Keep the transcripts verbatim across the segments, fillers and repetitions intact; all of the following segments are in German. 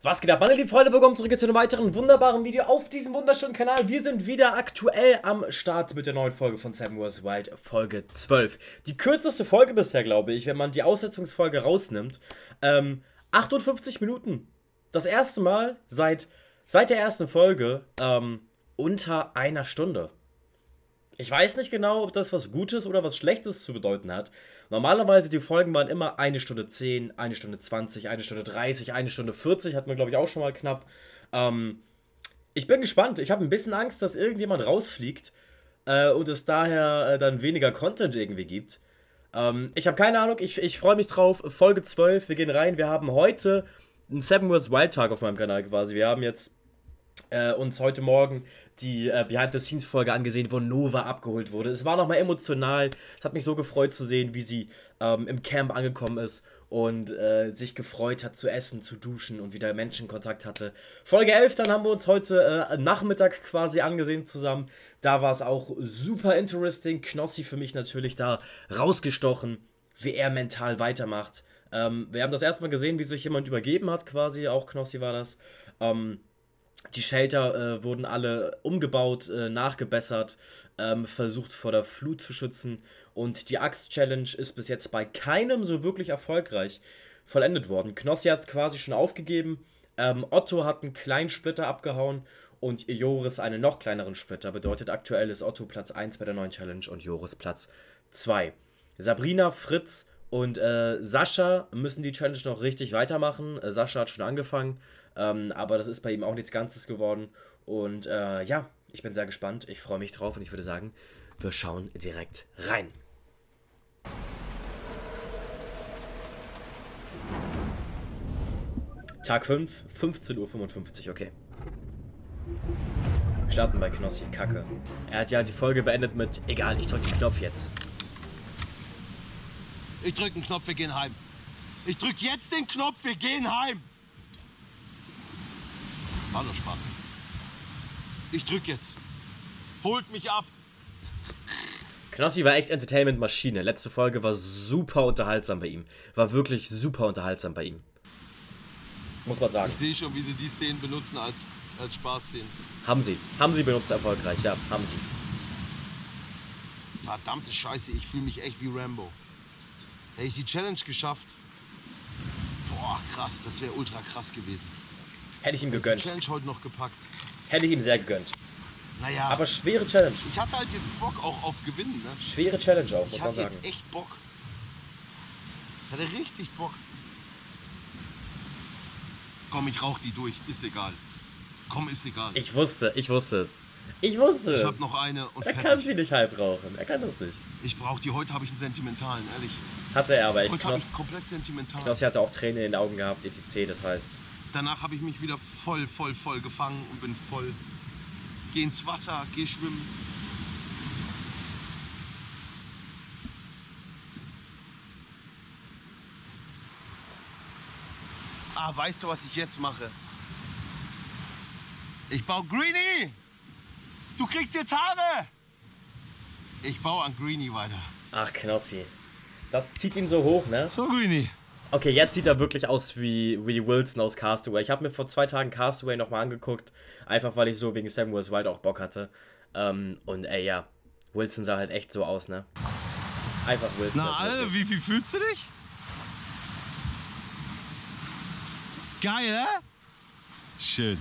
Was geht ab, meine lieben Freunde, willkommen zurück zu einem weiteren wunderbaren Video auf diesem wunderschönen Kanal. Wir sind wieder aktuell am Start mit der neuen Folge von Seven Wars Wild, Folge zwölf. Die kürzeste Folge bisher, glaube ich, wenn man die Aussetzungsfolge rausnimmt. Ähm, achtundfünfzig Minuten. Das erste Mal seit, seit der ersten Folge ähm, unter einer Stunde. Ich weiß nicht genau, ob das was Gutes oder was Schlechtes zu bedeuten hat. Normalerweise die Folgen waren immer eine Stunde zehn, eine Stunde zwanzig, eine Stunde dreißig, eine Stunde vierzig, hatten wir glaube ich auch schon mal knapp. Ähm, ich bin gespannt. Ich habe ein bisschen Angst, dass irgendjemand rausfliegt äh, und es daher äh, dann weniger Content irgendwie gibt. Ähm, ich habe keine Ahnung, ich, ich freue mich drauf. Folge zwölf, wir gehen rein. Wir haben heute einen Seven Wars Wild Tag auf meinem Kanal quasi. Wir haben jetzt äh, uns heute Morgen die äh, Behind-the-Scenes-Folge angesehen, wo Nova abgeholt wurde. Es war nochmal emotional. Es hat mich so gefreut zu sehen, wie sie ähm, im Camp angekommen ist und äh, sich gefreut hat zu essen, zu duschen und wieder Menschenkontakt hatte. Folge elf, dann haben wir uns heute äh, Nachmittag quasi angesehen zusammen. Da war es auch super interesting. Knossi für mich natürlich da rausgestochen, wie er mental weitermacht. Ähm, wir haben das erste Mal gesehen, wie sich jemand übergeben hat quasi. Auch Knossi war das. Ähm, Die Shelter äh, wurden alle umgebaut, äh, nachgebessert, ähm, versucht vor der Flut zu schützen und die Axt-Challenge ist bis jetzt bei keinem so wirklich erfolgreich vollendet worden. Knossi hat es quasi schon aufgegeben, ähm, Otto hat einen kleinen Splitter abgehauen und Joris einen noch kleineren Splitter. Bedeutet, aktuell ist Otto Platz eins bei der neuen Challenge und Joris Platz zwei. Sabrina, Fritz und äh, Sascha müssen die Challenge noch richtig weitermachen. Äh, Sascha hat schon angefangen. Ähm, aber das ist bei ihm auch nichts Ganzes geworden. Und äh, ja, ich bin sehr gespannt. Ich freue mich drauf und ich würde sagen, wir schauen direkt rein. Tag fünf, fünfzehn Uhr fünfundfünfzig, okay. Wir starten bei Knossi, Kacke. Er hat ja die Folge beendet mit, egal, ich drücke den Knopf jetzt. Ich drücke den Knopf, wir gehen heim. Ich drücke jetzt den Knopf, wir gehen heim. War nur Spaß. Ich drück jetzt. Holt mich ab. Knossi war echt Entertainment-Maschine. Letzte Folge war super unterhaltsam bei ihm. War wirklich super unterhaltsam bei ihm. Muss man sagen. Ich sehe schon, wie sie die Szenen benutzen als, als Spaßszenen. Haben sie. Haben sie benutzt erfolgreich, ja. Haben sie. Verdammte Scheiße, ich fühle mich echt wie Rambo. Hätte ich die Challenge geschafft. Boah, krass. Das wäre ultra krass gewesen. Hätte ich ihm gegönnt. Die Challenge heute noch gepackt. Hätte ich ihm sehr gegönnt. Naja. Aber schwere Challenge. Ich hatte halt jetzt Bock auch auf Gewinnen, ne? Schwere Challenge auch, muss ich man sagen. Ich hatte jetzt echt Bock. Ich hatte richtig Bock. Komm, ich rauch die durch. Ist egal. Komm, ist egal. Ich wusste, ich wusste es. Ich wusste es. Ich hab noch eine und Er fertig. kann sie nicht halb rauchen. Er kann das nicht. Ich brauch die. Heute habe ich einen sentimentalen, ehrlich. Hatte er aber echt. Heute habe ich komplett sentimental. Knossi hatte auch Tränen in den Augen gehabt, et cetera. Das heißt... Danach habe ich mich wieder voll, voll, voll gefangen und bin voll. Geh ins Wasser, geh schwimmen. Ah, weißt du, was ich jetzt mache? Ich baue Greenie! Du kriegst jetzt Haare! Ich baue an Greenie weiter. Ach, Knossi. Das zieht ihn so hoch, ne? So, Greenie. Okay, jetzt sieht er wirklich aus wie, wie Wilson aus Castaway. Ich habe mir vor zwei Tagen Castaway nochmal angeguckt. Einfach weil ich so wegen Seven Wars Wild auch Bock hatte. Ähm, und ey, ja. Wilson sah halt echt so aus, ne? Einfach Wilson. Na, Alter, wie, wie fühlst du dich? Geil, ne? Schön.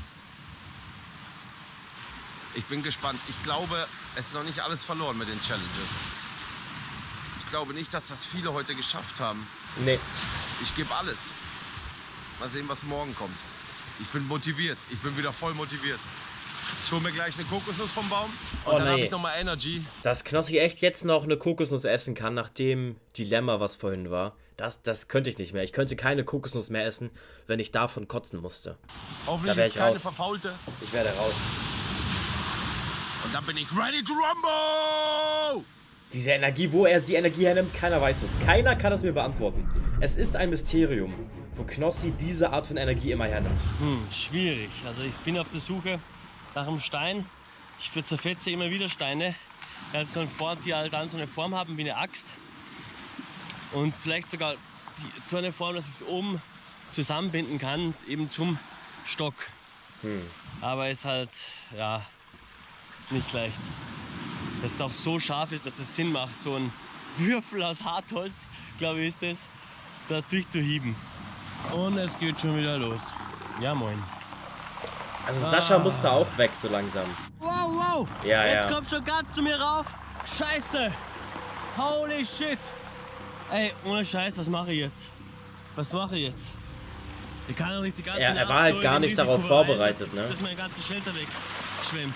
Ich bin gespannt. Ich glaube, es ist noch nicht alles verloren mit den Challenges. Ich glaube nicht, dass das viele heute geschafft haben. Nee. Ich gebe alles. Mal sehen, was morgen kommt. Ich bin motiviert. Ich bin wieder voll motiviert. Ich hole mir gleich eine Kokosnuss vom Baum und oh, dann nee. habe ich nochmal Energy. Dass Knossi echt jetzt noch eine Kokosnuss essen kann, nach dem Dilemma, was vorhin war, das, das könnte ich nicht mehr. Ich könnte keine Kokosnuss mehr essen, wenn ich davon kotzen musste. Hoffentlich da wäre ist ich keine raus. verfaulte. Ich werde raus. Und dann bin ich ready to rumble! Diese Energie, wo er die Energie hernimmt, keiner weiß es. Keiner kann es mir beantworten. Es ist ein Mysterium, wo Knossi diese Art von Energie immer hernimmt. Hm, schwierig. Also ich bin auf der Suche nach einem Stein. Ich zerfetze immer wieder Steine, also so eine Form, die halt dann so eine Form haben wie eine Axt. Und vielleicht sogar die, so eine Form, dass ich es oben zusammenbinden kann, eben zum Stock. Hm. Aber ist halt, ja, nicht leicht. Dass es auch so scharf ist, dass es Sinn macht, so ein Würfel aus Hartholz, glaube ich, ist das, da durchzuhieben. Und es geht schon wieder los. Ja, moin. Also Sascha ah. musste auch weg, so langsam. Wow, wow! Ja, Jetzt ja. kommt schon ganz zu mir rauf. Scheiße! Holy shit! Ey, ohne Scheiß, was mache ich jetzt? Was mache ich jetzt? Ich kann doch nicht die ganze Er, er Nacht war halt so gar nicht darauf rein, vorbereitet, dass, ne? dass mein ganzer Shelter wegschwemmt.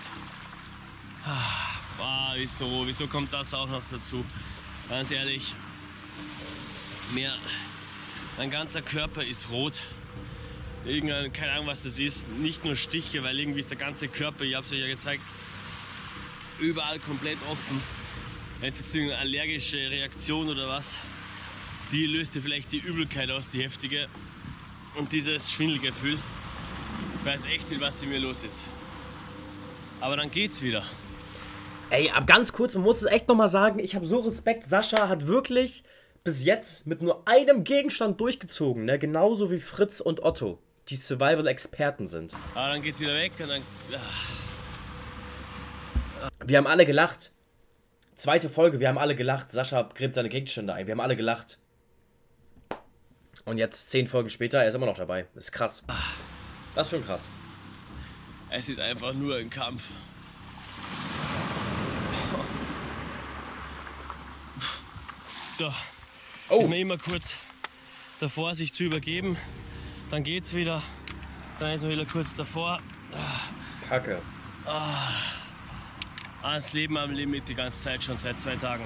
Ah, wieso? Wieso kommt das auch noch dazu? Ganz ehrlich, mir, mein ganzer Körper ist rot. Irgendein, keine Ahnung, was das ist. Nicht nur Stiche, weil irgendwie ist der ganze Körper, ich habe es euch ja gezeigt, überall komplett offen. Hätte es eine allergische Reaktion oder was, die löste vielleicht die Übelkeit aus, die heftige. Und dieses Schwindelgefühl. Ich weiß echt nicht, was in mir los ist. Aber dann geht's wieder. Ey, aber ganz kurz, man muss es echt nochmal sagen, ich habe so Respekt. Sascha hat wirklich bis jetzt mit nur einem Gegenstand durchgezogen, ne? Genauso wie Fritz und Otto, die Survival-Experten sind. Aber dann geht's wieder weg und dann... Wir haben alle gelacht. Zweite Folge, wir haben alle gelacht. Sascha gräbt seine Gegenstände ein. Wir haben alle gelacht. Und jetzt, zehn Folgen später, er ist immer noch dabei. Das ist krass. Das ist schon krass. Es ist einfach nur ein Kampf. Da oh. ist man immer kurz davor, sich zu übergeben. Dann geht's wieder. Dann ist man wieder kurz davor. Kacke. Ah. Das Leben am Limit die ganze Zeit, schon seit zwei Tagen.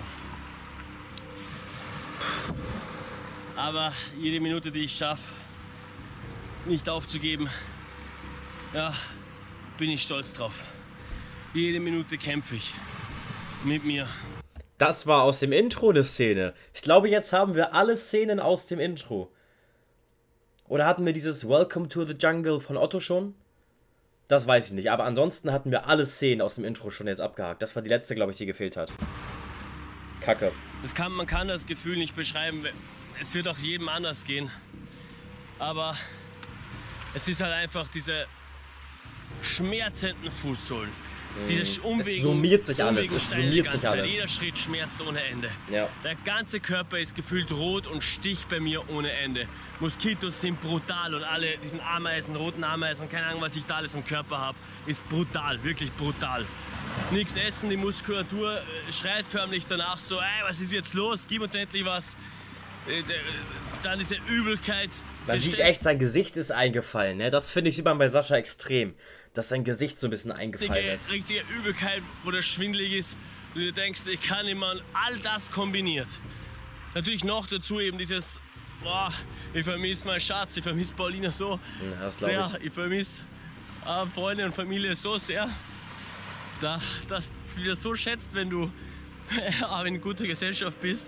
Aber jede Minute, die ich schaffe, nicht aufzugeben, ja, bin ich stolz drauf. Jede Minute kämpfe ich mit mir. Das war aus dem Intro eine Szene. Ich glaube, jetzt haben wir alle Szenen aus dem Intro. Oder hatten wir dieses Welcome to the Jungle von Otto schon? Das weiß ich nicht, aber ansonsten hatten wir alle Szenen aus dem Intro schon jetzt abgehakt. Das war die letzte, glaube ich, die gefehlt hat. Kacke. Das kann, man kann das Gefühl nicht beschreiben. Es wird auch jedem anders gehen. Aber es ist halt einfach diese schmerzenden Fußsohlen. Mhm. Diese Umwegen, es summiert sich alles. Umwegen Es summiert sich alles. Jeder Schritt schmerzt ohne Ende. Ja. Der ganze Körper ist gefühlt rot und sticht bei mir ohne Ende. Moskitos sind brutal und alle diesen Ameisen, roten Ameisen, keine Ahnung, was ich da alles im Körper habe, ist brutal, wirklich brutal. Nichts essen, die Muskulatur äh, schreit förmlich danach so, ey, was ist jetzt los? Gib uns endlich was. Äh, dann diese Übelkeit. Man sieht echt, sein Gesicht ist eingefallen, ne? Das finde ich, sieht man bei Sascha extrem. Dass sein Gesicht so ein bisschen eingefallen ist. Richtige Übelkeit, wo das schwindelig ist. Und du denkst, ich kann immer all das kombiniert. Natürlich noch dazu eben dieses, boah, ich vermisse meinen Schatz, ich vermisse Paulina so ja, das sehr. Ich, ich vermisse äh, Freunde und Familie so sehr, da, dass du dir so schätzt, wenn du äh, in guter Gesellschaft bist.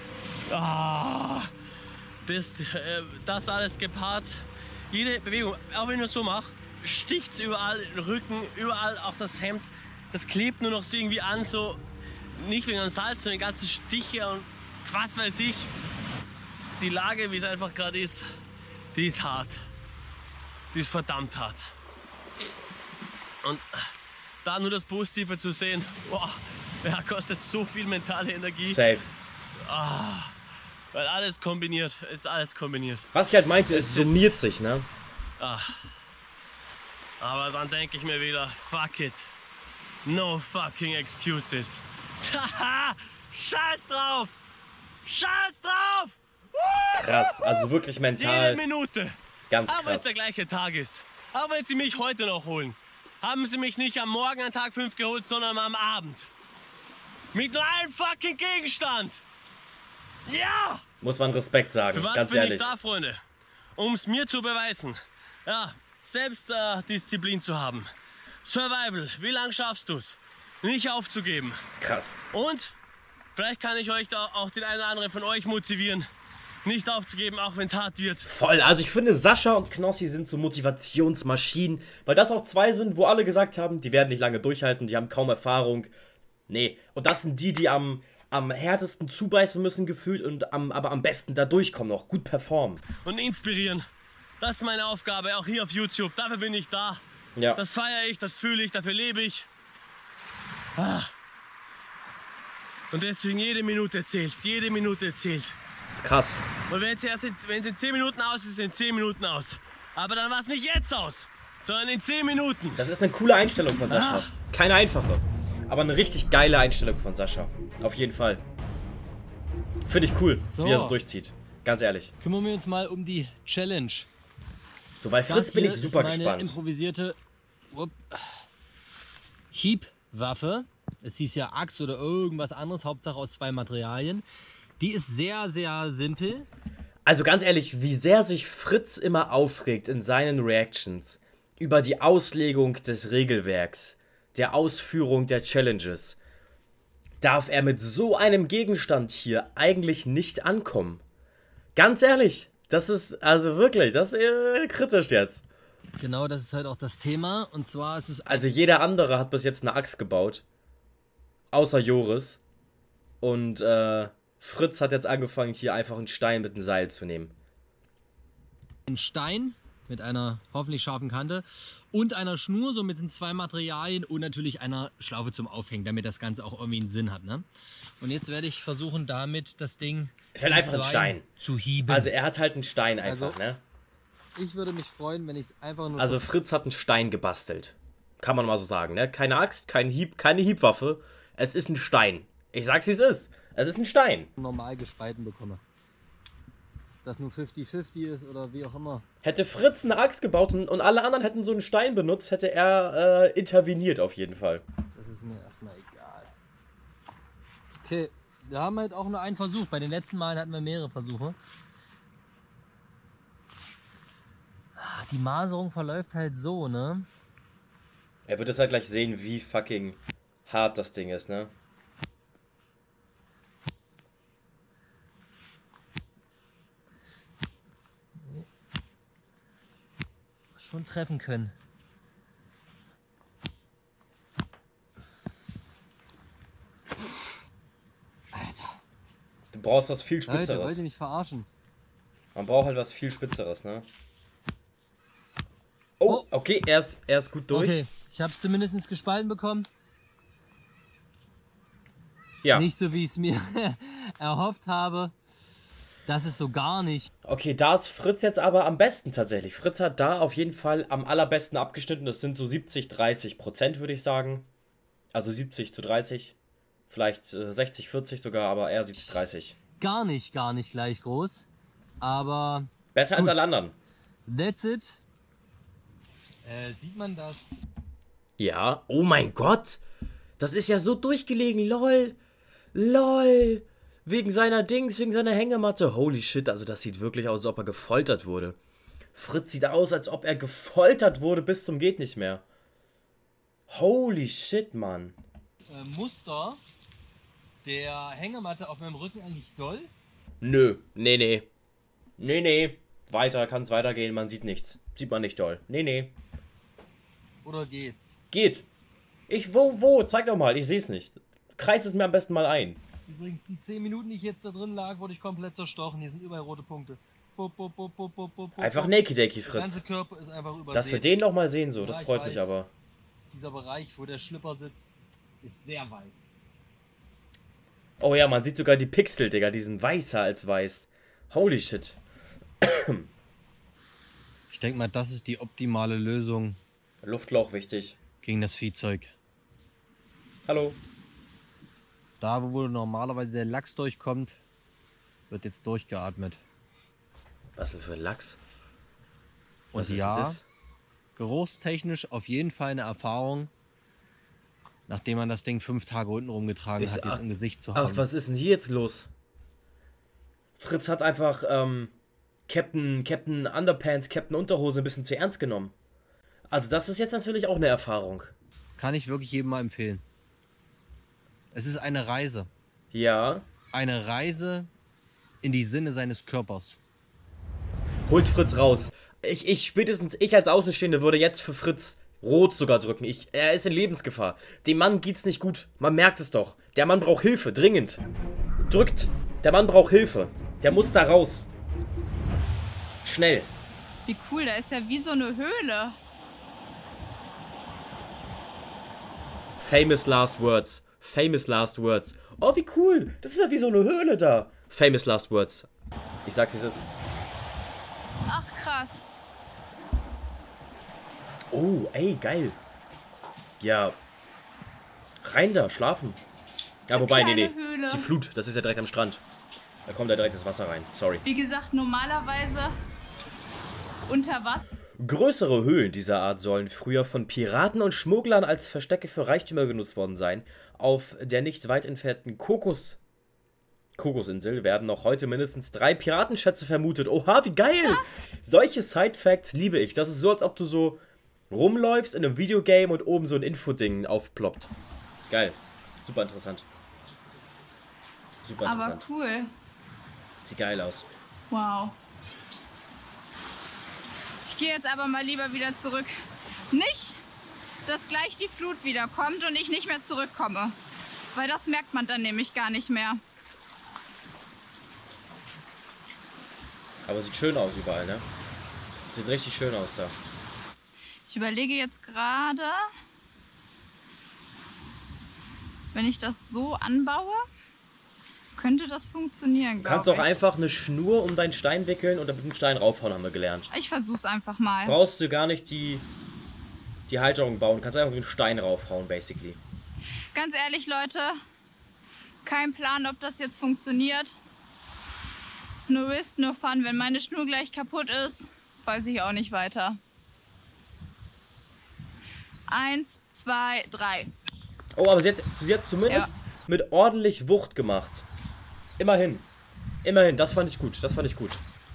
Ah, das, äh, das alles gepaart, jede Bewegung, auch wenn ich so mache, sticht's überall, den Rücken, überall, auch das Hemd, das klebt nur noch so irgendwie an, so nicht wegen dem Salz, sondern die ganzen Stiche und was weiß ich. Die Lage, wie es einfach gerade ist, die ist hart. Die ist verdammt hart. Und da nur das Positive zu sehen, boah, ja, kostet so viel mentale Energie. Safe. Ah, weil alles kombiniert, ist alles kombiniert. Was ich halt meinte, es, es summiert sich, ne? Ah. Aber dann denke ich mir wieder, fuck it. No fucking excuses. Scheiß drauf! Scheiß drauf! Krass, also wirklich mental. Jede Minute. Ganz krass. Auch wenn es krass. der gleiche Tag ist. Auch wenn sie mich heute noch holen. Haben sie mich nicht am Morgen an Tag fünf geholt, sondern am Abend. Mit nur einem fucking Gegenstand. Ja! Muss man Respekt sagen, Für was ganz bin ehrlich. ich da, Freunde? Um es mir zu beweisen. Ja, Selbstdisziplin äh, zu haben. Survival, wie lange schaffst du es? Nicht aufzugeben. Krass. Und vielleicht kann ich euch da auch den einen oder anderen von euch motivieren, nicht aufzugeben, auch wenn es hart wird. Voll, also ich finde, Sascha und Knossi sind so Motivationsmaschinen, weil das auch zwei sind, wo alle gesagt haben, die werden nicht lange durchhalten, die haben kaum Erfahrung. Nee, und das sind die, die am, am härtesten zubeißen müssen gefühlt und am, aber am besten da durchkommen, auch gut performen. Und inspirieren. Das ist meine Aufgabe, auch hier auf YouTube. Dafür bin ich da. Ja. Das feiere ich, das fühle ich, dafür lebe ich. Ah. Und deswegen jede Minute zählt, jede Minute zählt. Das ist krass. Und wenn es erst in, wenn es in zehn Minuten aus ist, ist es in zehn Minuten aus. Aber dann war es nicht jetzt aus, sondern in zehn Minuten. Das ist eine coole Einstellung von Sascha. Ah. Keine einfache, aber eine richtig geile Einstellung von Sascha. Auf jeden Fall. Finde ich cool, So. wie er so durchzieht. Ganz ehrlich. Kümmern wir uns mal um die Challenge. So, bei Fritz Das bin hier ich super ist meine gespannt. improvisierte upp, Hiebwaffe. Es hieß ja Axt oder irgendwas anderes, Hauptsache aus zwei Materialien. Die ist sehr, sehr simpel. Also ganz ehrlich, wie sehr sich Fritz immer aufregt in seinen Reactions über die Auslegung des Regelwerks, der Ausführung der Challenges, darf er mit so einem Gegenstand hier eigentlich nicht ankommen. Ganz ehrlich, das ist also wirklich, das ist äh, kritisch jetzt. Genau, das ist halt auch das Thema. Und zwar ist es... Also jeder andere hat bis jetzt eine Axt gebaut, außer Joris. Und äh, Fritz hat jetzt angefangen, hier einfach einen Stein mit einem Seil zu nehmen. ein Stein mit einer hoffentlich scharfen Kante und einer Schnur, somit sind zwei Materialien und natürlich einer Schlaufe zum Aufhängen, damit das Ganze auch irgendwie einen Sinn hat. Ne? Und jetzt werde ich versuchen, damit das Ding Ist halt einfach ein zwei Stein. zu hieben. Also er hat halt einen Stein einfach, Also- ne? ich würde mich freuen, wenn ich es einfach nur Also Fritz hat einen Stein gebastelt. Kann man mal so sagen, ne? Keine Axt, kein Hieb, keine Hiebwaffe. Es ist ein Stein. Ich sag's wie es ist. Es ist ein Stein. normal gespalten bekomme. Das nur fünfzig fünfzig ist oder wie auch immer. Hätte Fritz eine Axt gebaut und, und alle anderen hätten so einen Stein benutzt, hätte er äh, interveniert auf jeden Fall. Das ist mir erstmal egal. Okay, wir haben halt auch nur einen Versuch. Bei den letzten Malen hatten wir mehrere Versuche. Die Maserung verläuft halt so, ne? Er wird jetzt halt gleich sehen, wie fucking hart das Ding ist, ne? Schon treffen können. Alter. Du brauchst was viel Leute, wollt Spitzeres. ihr mich verarschen? Man braucht halt was viel Spitzeres, ne? Oh, okay, er ist, er ist gut durch. Okay, ich habe es zumindest gespalten bekommen. Ja. Nicht so, wie ich es mir erhofft habe. Das ist so gar nicht. Okay, da ist Fritz jetzt aber am besten tatsächlich. Fritz hat da auf jeden Fall am allerbesten abgeschnitten. Das sind so siebzig, dreißig Prozent, würde ich sagen. Also siebzig zu dreißig. Vielleicht äh, sechzig, vierzig sogar, aber eher siebzig, dreißig. Gar nicht, gar nicht gleich groß. Aber Besser Gut. als alle anderen. that's it. Äh, sieht man das? Ja. Oh mein Gott. Das ist ja so durchgelegen. Lol. Lol. Wegen seiner Dings, wegen seiner Hängematte. Holy shit, also das sieht wirklich aus, als ob er gefoltert wurde. Fritz sieht aus, als ob er gefoltert wurde bis zum geht nicht mehr. Holy shit, Mann. Äh, Muster der Hängematte auf meinem Rücken eigentlich doll. Nö, nee, nee. Nee, nee. Weiter, kann es weitergehen, man sieht nichts. Sieht man nicht doll. Nee, nee. Oder geht's? Geht. Ich, wo, wo? Zeig doch mal, ich sehe es nicht. Kreis es mir am besten mal ein. Übrigens, die zehn Minuten, die ich jetzt da drin lag, wurde ich komplett zerstochen. Hier sind überall rote Punkte. Bup, bup, bup, bup, bup, bup, Einfach bup. Naked Dakey, Der ganze Fritz. Körper ist einfach übersät. Dass wir den noch mal sehen, so, das Ja, ich freut mich weiß. aber. Dieser Bereich, wo der Schlipper sitzt, ist sehr weiß. Oh ja, man sieht sogar die Pixel, Digga, die sind weißer als weiß. Holy shit. Ich denke mal, das ist die optimale Lösung Luftloch wichtig. gegen das Viehzeug. Hallo. Da, wo normalerweise der Lachs durchkommt, wird jetzt durchgeatmet. Was denn für ein Lachs? Und Was ist ja, das? geruchstechnisch auf jeden Fall eine Erfahrung, nachdem man das Ding fünf Tage unten rumgetragen Ist- hat, jetzt ach- im Gesicht zu Ach, haben. was ist denn hier jetzt los? Fritz hat einfach, ähm, Captain, Captain Underpants, Captain Unterhose ein bisschen zu ernst genommen. Also das ist jetzt natürlich auch eine Erfahrung. Kann ich wirklich jedem mal empfehlen. Es ist eine Reise. Ja. Eine Reise in die Sinne seines Körpers. Holt Fritz raus. Ich, ich, spätestens ich als Außenstehende würde jetzt für Fritz rot sogar drücken. Ich, er ist in Lebensgefahr. Dem Mann geht's nicht gut. Man merkt es doch. Der Mann braucht Hilfe, dringend. Drückt. Der Mann braucht Hilfe. Der muss da raus. Schnell. Wie cool, da ist ja wie so eine Höhle. Famous last words. Famous last words. Oh, wie cool. Das ist ja wie so eine Höhle da. Famous last words. Ich sag's, wie es ist. Ach, krass. Oh, ey, geil. Ja. Rein da, schlafen. Ja, wobei, nee, nee. Höhle. Die Flut, das ist ja direkt am Strand. Da kommt ja direkt das Wasser rein. Sorry. Wie gesagt, normalerweise unter Wasser. Größere Höhlen dieser Art sollen früher von Piraten und Schmugglern als Verstecke für Reichtümer genutzt worden sein. Auf der nicht weit entfernten Kokos Kokosinsel werden noch heute mindestens drei Piratenschätze vermutet. Oha, wie geil! Ja. Solche Side-Facts liebe ich. Das ist so, als ob du so rumläufst in einem Videogame und oben so ein Infoding aufploppt. Geil. Super interessant. Super interessant. Aber cool. Sieht geil aus. Wow. Ich gehe jetzt aber mal lieber wieder zurück. Nicht, dass gleich die Flut wieder kommt und ich nicht mehr zurückkomme. Weil das merkt man dann nämlich gar nicht mehr. Aber sieht schön aus überall, ne? Sieht richtig schön aus da. Ich überlege jetzt gerade, wenn ich das so anbaue, könnte das funktionieren, Du kannst auch einfach eine Schnur um deinen Stein wickeln und dann mit dem Stein raufhauen, haben wir gelernt. Ich versuch's einfach mal. Brauchst du gar nicht die, die Halterung bauen, du kannst einfach mit dem Stein raufhauen, basically. Ganz ehrlich, Leute, kein Plan, ob das jetzt funktioniert. No risk, no fun. Wenn meine Schnur gleich kaputt ist, weiß ich auch nicht weiter. Eins, zwei, drei. Oh, aber sie hat, sie hat zumindest ja. mit ordentlich Wucht gemacht. Immerhin. Immerhin, das fand ich gut. Das fand ich gut.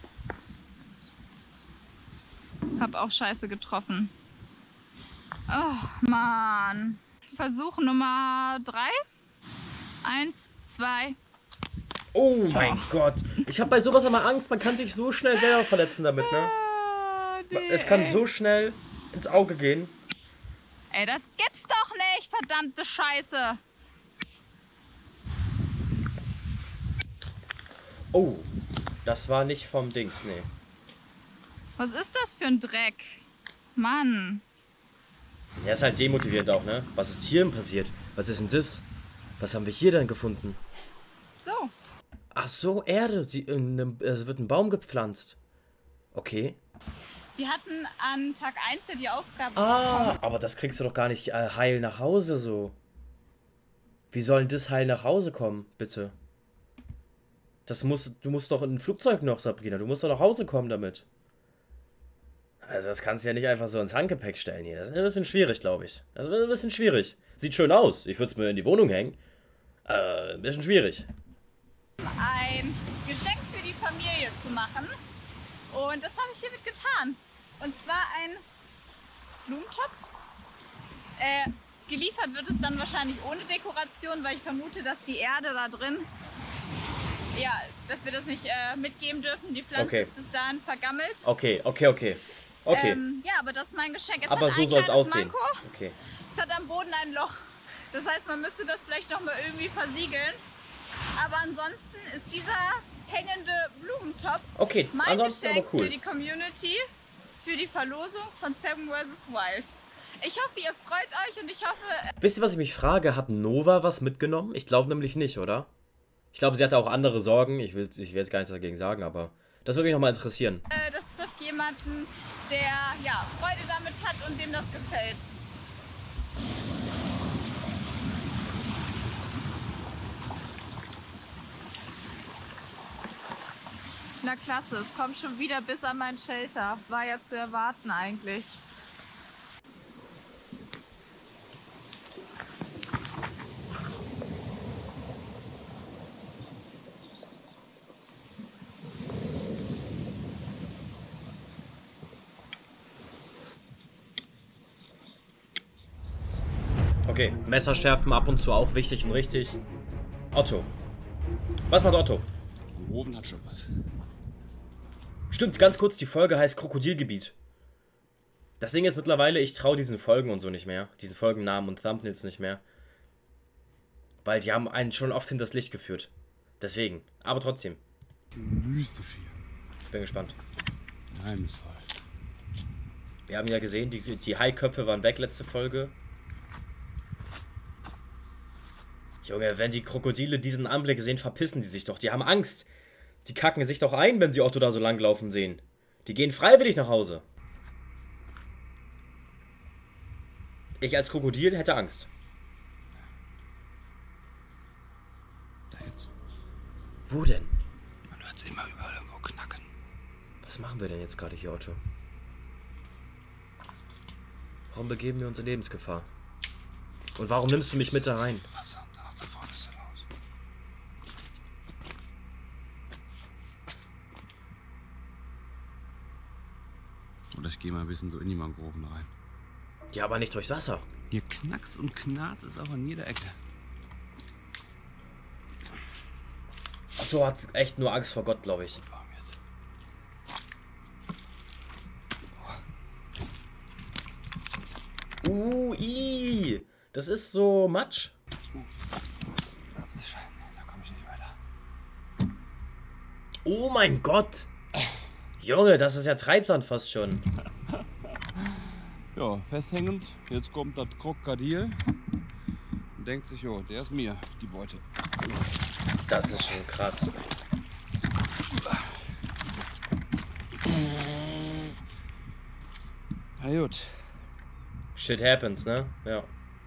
Hab auch scheiße getroffen. Oh, Mann. Versuch Nummer drei. Eins, zwei. Oh mein oh. Gott. Ich habe bei sowas immer Angst. Man kann sich so schnell selber verletzen damit, ne? Ah, nee, es kann ey. so schnell ins Auge gehen. Ey, das gibt's doch nicht, verdammte Scheiße. Oh, das war nicht vom Dings, nee. Was ist das für ein Dreck? Mann. Ja, ist halt demotivierend auch, ne? Was ist hier denn passiert? Was ist denn das? Was haben wir hier denn gefunden? So. Ach so, Erde. Sie, in einem, es wird ein Baum gepflanzt. Okay. Wir hatten an Tag eins ja die Aufgabe Ah, bekommen. aber das kriegst du doch gar nicht äh, heil nach Hause so. Wie soll denn das heil nach Hause kommen, bitte? Das muss, du musst doch in ein Flugzeug noch, Sabrina. Du musst doch nach Hause kommen damit. Also das kannst du ja nicht einfach so ins Handgepäck stellen hier. Das ist ein bisschen schwierig, glaube ich. Das ist ein bisschen schwierig. Sieht schön aus. Ich würde es mir in die Wohnung hängen. Äh, ein bisschen schwierig. Ein Geschenk für die Familie zu machen. Und das habe ich hiermit getan. Und zwar ein Blumentopf. Äh, geliefert wird es dann wahrscheinlich ohne Dekoration, weil ich vermute, dass die Erde da drin, ja, dass wir das nicht äh, mitgeben dürfen. Die Pflanze Okay. ist bis dahin vergammelt. Okay, okay, okay. Okay. Ähm, ja, aber das ist mein Geschenk. Es aber hat so ein soll es kleines aussehen. Manko. Okay. Es hat am Boden ein Loch. Das heißt, man müsste das vielleicht noch mal irgendwie versiegeln. Aber ansonsten ist dieser hängende Blumentopf Okay, mein ansonsten Geschenk aber cool. für die Community, für die Verlosung von Seven versus. Wild. Ich hoffe, ihr freut euch und ich hoffe... Wisst ihr, was ich mich frage? Hat Nova was mitgenommen? Ich glaube nämlich nicht, oder? Ich glaube, sie hatte auch andere Sorgen. Ich will, ich will jetzt gar nichts dagegen sagen, aber das würde mich nochmal interessieren. Äh, das trifft jemanden, der ja, Freude damit hat und dem das gefällt. Na klasse, es kommt schon wieder bis an mein Shelter. War ja zu erwarten eigentlich. Okay, Messerschärfen ab und zu auch wichtig und richtig. Otto. Was macht Otto? Oben hat schon was. Stimmt, ganz kurz, die Folge heißt Krokodilgebiet. Das Ding ist mittlerweile, ich traue diesen Folgen und so nicht mehr. Diesen Folgennamen und Thumbnails nicht mehr. Weil die haben einen schon oft hinters Licht geführt. Deswegen. Aber trotzdem. Mystisch hier. Ich bin gespannt. Geheimnisvoll. Wir haben ja gesehen, die, die Haiköpfe waren weg letzte Folge. Junge, wenn die Krokodile diesen Anblick sehen, verpissen die sich doch. Die haben Angst. Die kacken sich doch ein, wenn sie Otto da so langlaufen sehen. Die gehen freiwillig nach Hause. Ich als Krokodil hätte Angst. Da jetzt. Wo denn? Man hört es immer überall irgendwo knacken. Was machen wir denn jetzt gerade hier, Otto? Warum begeben wir uns in Lebensgefahr? Und warum nimmst du mich mit da rein? Wasser, da vorne ist so laut. Oder ich gehe mal ein bisschen so in die Mangroven rein. Ja, aber nicht durchs Wasser. Hier knackst und knarrt es auch an jeder Ecke. Otto hat echt nur Angst vor Gott, glaube ich. Uh, i. Das ist so Matsch. Das ist scheiße, da komme ich nicht weiter. Oh mein Gott. Junge, das ist ja Treibsand fast schon. Ja, festhängend. Jetzt kommt das Krokodil. Und denkt sich, jo, der ist mir, die Beute. Das ist schon krass. Na gut. Shit happens, ne? Ja.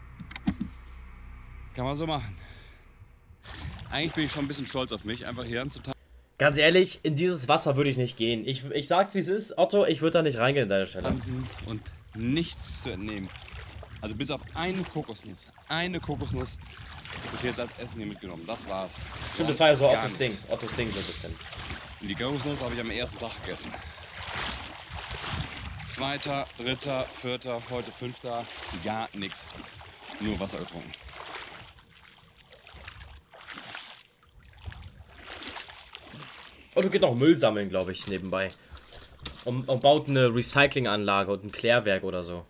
Kann man so machen. Eigentlich bin ich schon ein bisschen stolz auf mich, einfach hier anzuteilen. Ganz ehrlich, in dieses Wasser würde ich nicht gehen. Ich, ich sag's wie es ist, Otto, ich würde da nicht reingehen an deiner Stelle. Und nichts zu entnehmen. Also bis auf eine Kokosnuss. Eine Kokosnuss bis jetzt als Essen hier mitgenommen. Das war's. Stimmt, das war ja so Gar Ottos nichts. Ding. Ottos Ding so ein bisschen. Und die Kokosnuss habe ich am ersten Tag gegessen. Zweiter, dritter, vierter, heute fünfter. Gar nichts. Nur Wasser getrunken. Otto geht noch Müll sammeln, glaube ich, nebenbei. Und, und baut eine Recyclinganlage und ein Klärwerk oder so.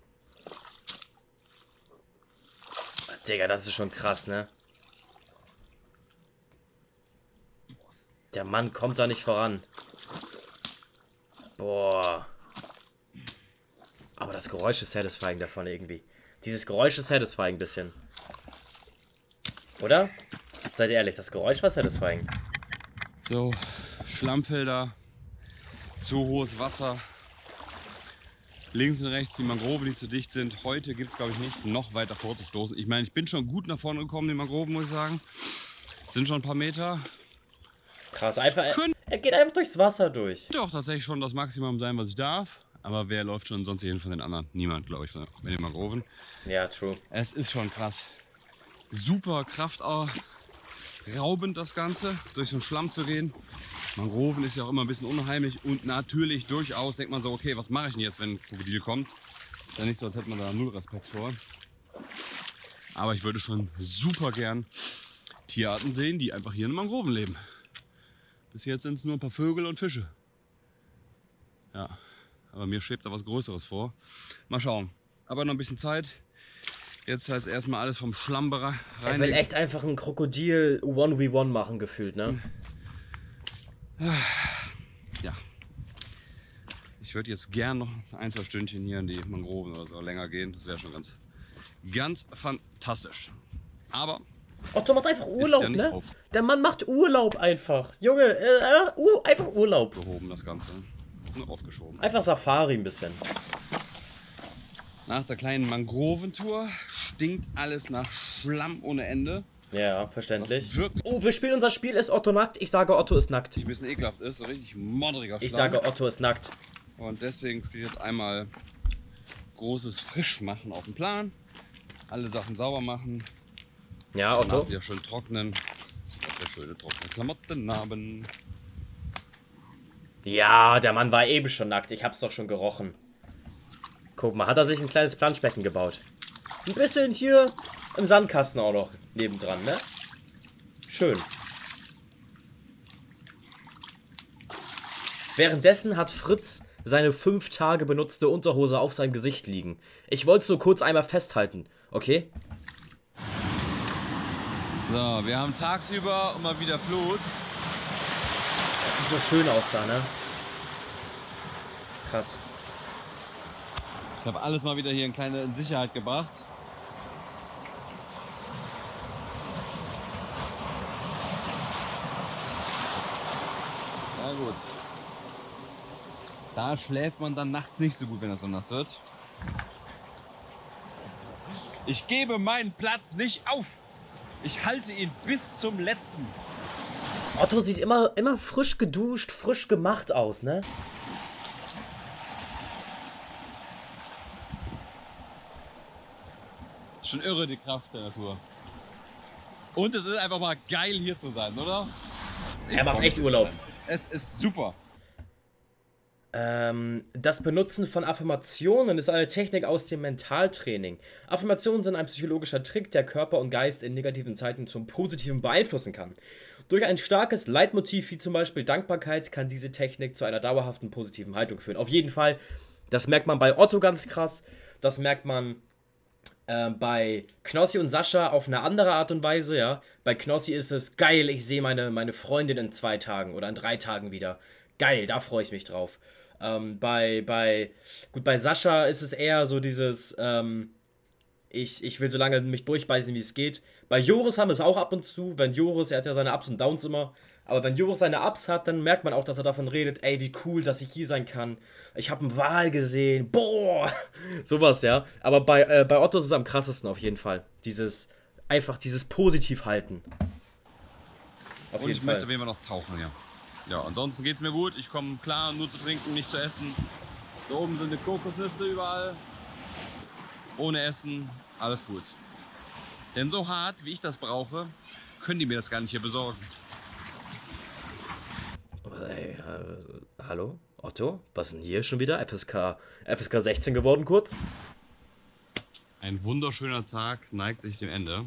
Digga, das ist schon krass, ne? Der Mann kommt da nicht voran. Boah. Aber das Geräusch ist satisfying davon irgendwie. Dieses Geräusch ist satisfying ein bisschen. Oder? Seid ihr ehrlich, das Geräusch war satisfying. So, Schlammfelder, zu hohes Wasser, links und rechts die Mangroven, die zu dicht sind. Heute gibt es, glaube ich, nicht noch weiter vorzustoßen. Ich meine, ich bin schon gut nach vorne gekommen, die Mangroven, muss ich sagen. Sind schon ein paar Meter. Krass, einfach, er, er geht einfach durchs Wasser durch. Könnte auch tatsächlich schon das Maximum sein, was ich darf. Aber wer läuft schon sonst hin von den anderen? Niemand, glaube ich, von den Mangroven. Ja, true. Es ist schon krass. Super Kraft auch. Raubend das Ganze, durch so einen Schlamm zu gehen. Mangroven ist ja auch immer ein bisschen unheimlich und natürlich durchaus denkt man so, okay, was mache ich denn jetzt, wenn ein Krokodil kommt? Ist ja nicht so, als hätte man da null Respekt vor. Aber ich würde schon super gern Tierarten sehen, die einfach hier in Mangroven leben. Bis jetzt sind es nur ein paar Vögel und Fische. Ja, aber mir schwebt da was Größeres vor. Mal schauen. Aber noch ein bisschen Zeit. Jetzt heißt erstmal alles vom Schlamm rein. Er will echt einfach ein Krokodil one v one machen, gefühlt, ne? Ja. Ich würde jetzt gern noch ein, zwei Stündchen hier in die Mangroven oder so länger gehen. Das wäre schon ganz, ganz fantastisch. Aber Otto macht einfach Urlaub, ja nicht ne? auf- Der Mann macht Urlaub einfach. Junge, äh, einfach Ur- einfach Urlaub. gehoben das Ganze. Nur aufgeschoben. Einfach Safari ein bisschen. Nach der kleinen Mangroventour stinkt alles nach Schlamm ohne Ende. Ja, verständlich. Was wirklich Oh, wir spielen unser Spiel, ist Otto nackt? Ich sage, Otto ist nackt. ein bisschen ekelhaft ist. So richtig moddriger Schlamm. Ich sage, Otto ist nackt. Und deswegen steht jetzt einmal großes Frischmachen auf dem Plan. Alle Sachen sauber machen. Ja, Danach Otto. wieder schön trocknen. Dass wir schöne trockene Klamotten haben. Ja, der Mann war eben schon nackt. Ich hab's doch schon gerochen. Guck mal, hat er sich ein kleines Planschbecken gebaut. Ein bisschen hier im Sandkasten auch noch nebendran, ne? Schön. Währenddessen hat Fritz seine fünf Tage benutzte Unterhose auf seinem Gesicht liegen. Ich wollte es nur kurz einmal festhalten, okay? So, wir haben tagsüber immer wieder Flut. Das sieht so schön aus da, ne? Krass. Ich habe alles mal wieder hier in kleine Sicherheit gebracht. Na gut. Da schläft man dann nachts nicht so gut, wenn das so nass wird. Ich gebe meinen Platz nicht auf. Ich halte ihn bis zum letzten. Otto sieht immer, immer frisch geduscht, frisch gemacht aus, ne? Schon irre, die Kraft der Natur. Und es ist einfach mal geil, hier zu sein, oder? Er macht echt Urlaub. Es ist super. Ähm, das Benutzen von Affirmationen ist eine Technik aus dem Mentaltraining. Affirmationen sind ein psychologischer Trick, der Körper und Geist in negativen Zeiten zum Positiven beeinflussen kann. Durch ein starkes Leitmotiv wie zum Beispiel Dankbarkeit kann diese Technik zu einer dauerhaften positiven Haltung führen. Auf jeden Fall, das merkt man bei Otto ganz krass, das merkt man äh, bei Knossi und Sascha auf eine andere Art und Weise, ja. Bei Knossi ist es geil, ich sehe meine, meine Freundin in zwei Tagen oder in drei Tagen wieder. Geil, da freue ich mich drauf. Ähm, bei, bei, gut, bei Sascha ist es eher so dieses, ähm, ich, ich will so lange mich durchbeißen, wie es geht. Bei Joris haben wir es auch ab und zu, wenn Joris, er hat ja seine Ups und Downs immer, aber wenn Joris seine Ups hat, dann merkt man auch, dass er davon redet, ey, wie cool, dass ich hier sein kann. Ich habe einen Wal gesehen, boah, sowas, ja. Aber bei, äh, bei Otto ist es am krassesten auf jeden Fall, dieses, einfach dieses Positivhalten. Auf Und jeden ich Fall. möchte, wenn wir noch tauchen, ja. Ja, ansonsten geht es mir gut. Ich komme klar, nur zu trinken, nicht zu essen. Da oben sind die Kokosnüsse überall. Ohne Essen, alles gut. Denn so hart, wie ich das brauche, können die mir das gar nicht hier besorgen. Ey, äh, hallo? Otto? Was ist denn hier schon wieder? F S K, F S K sechzehn geworden kurz? Ein wunderschöner Tag neigt sich dem Ende.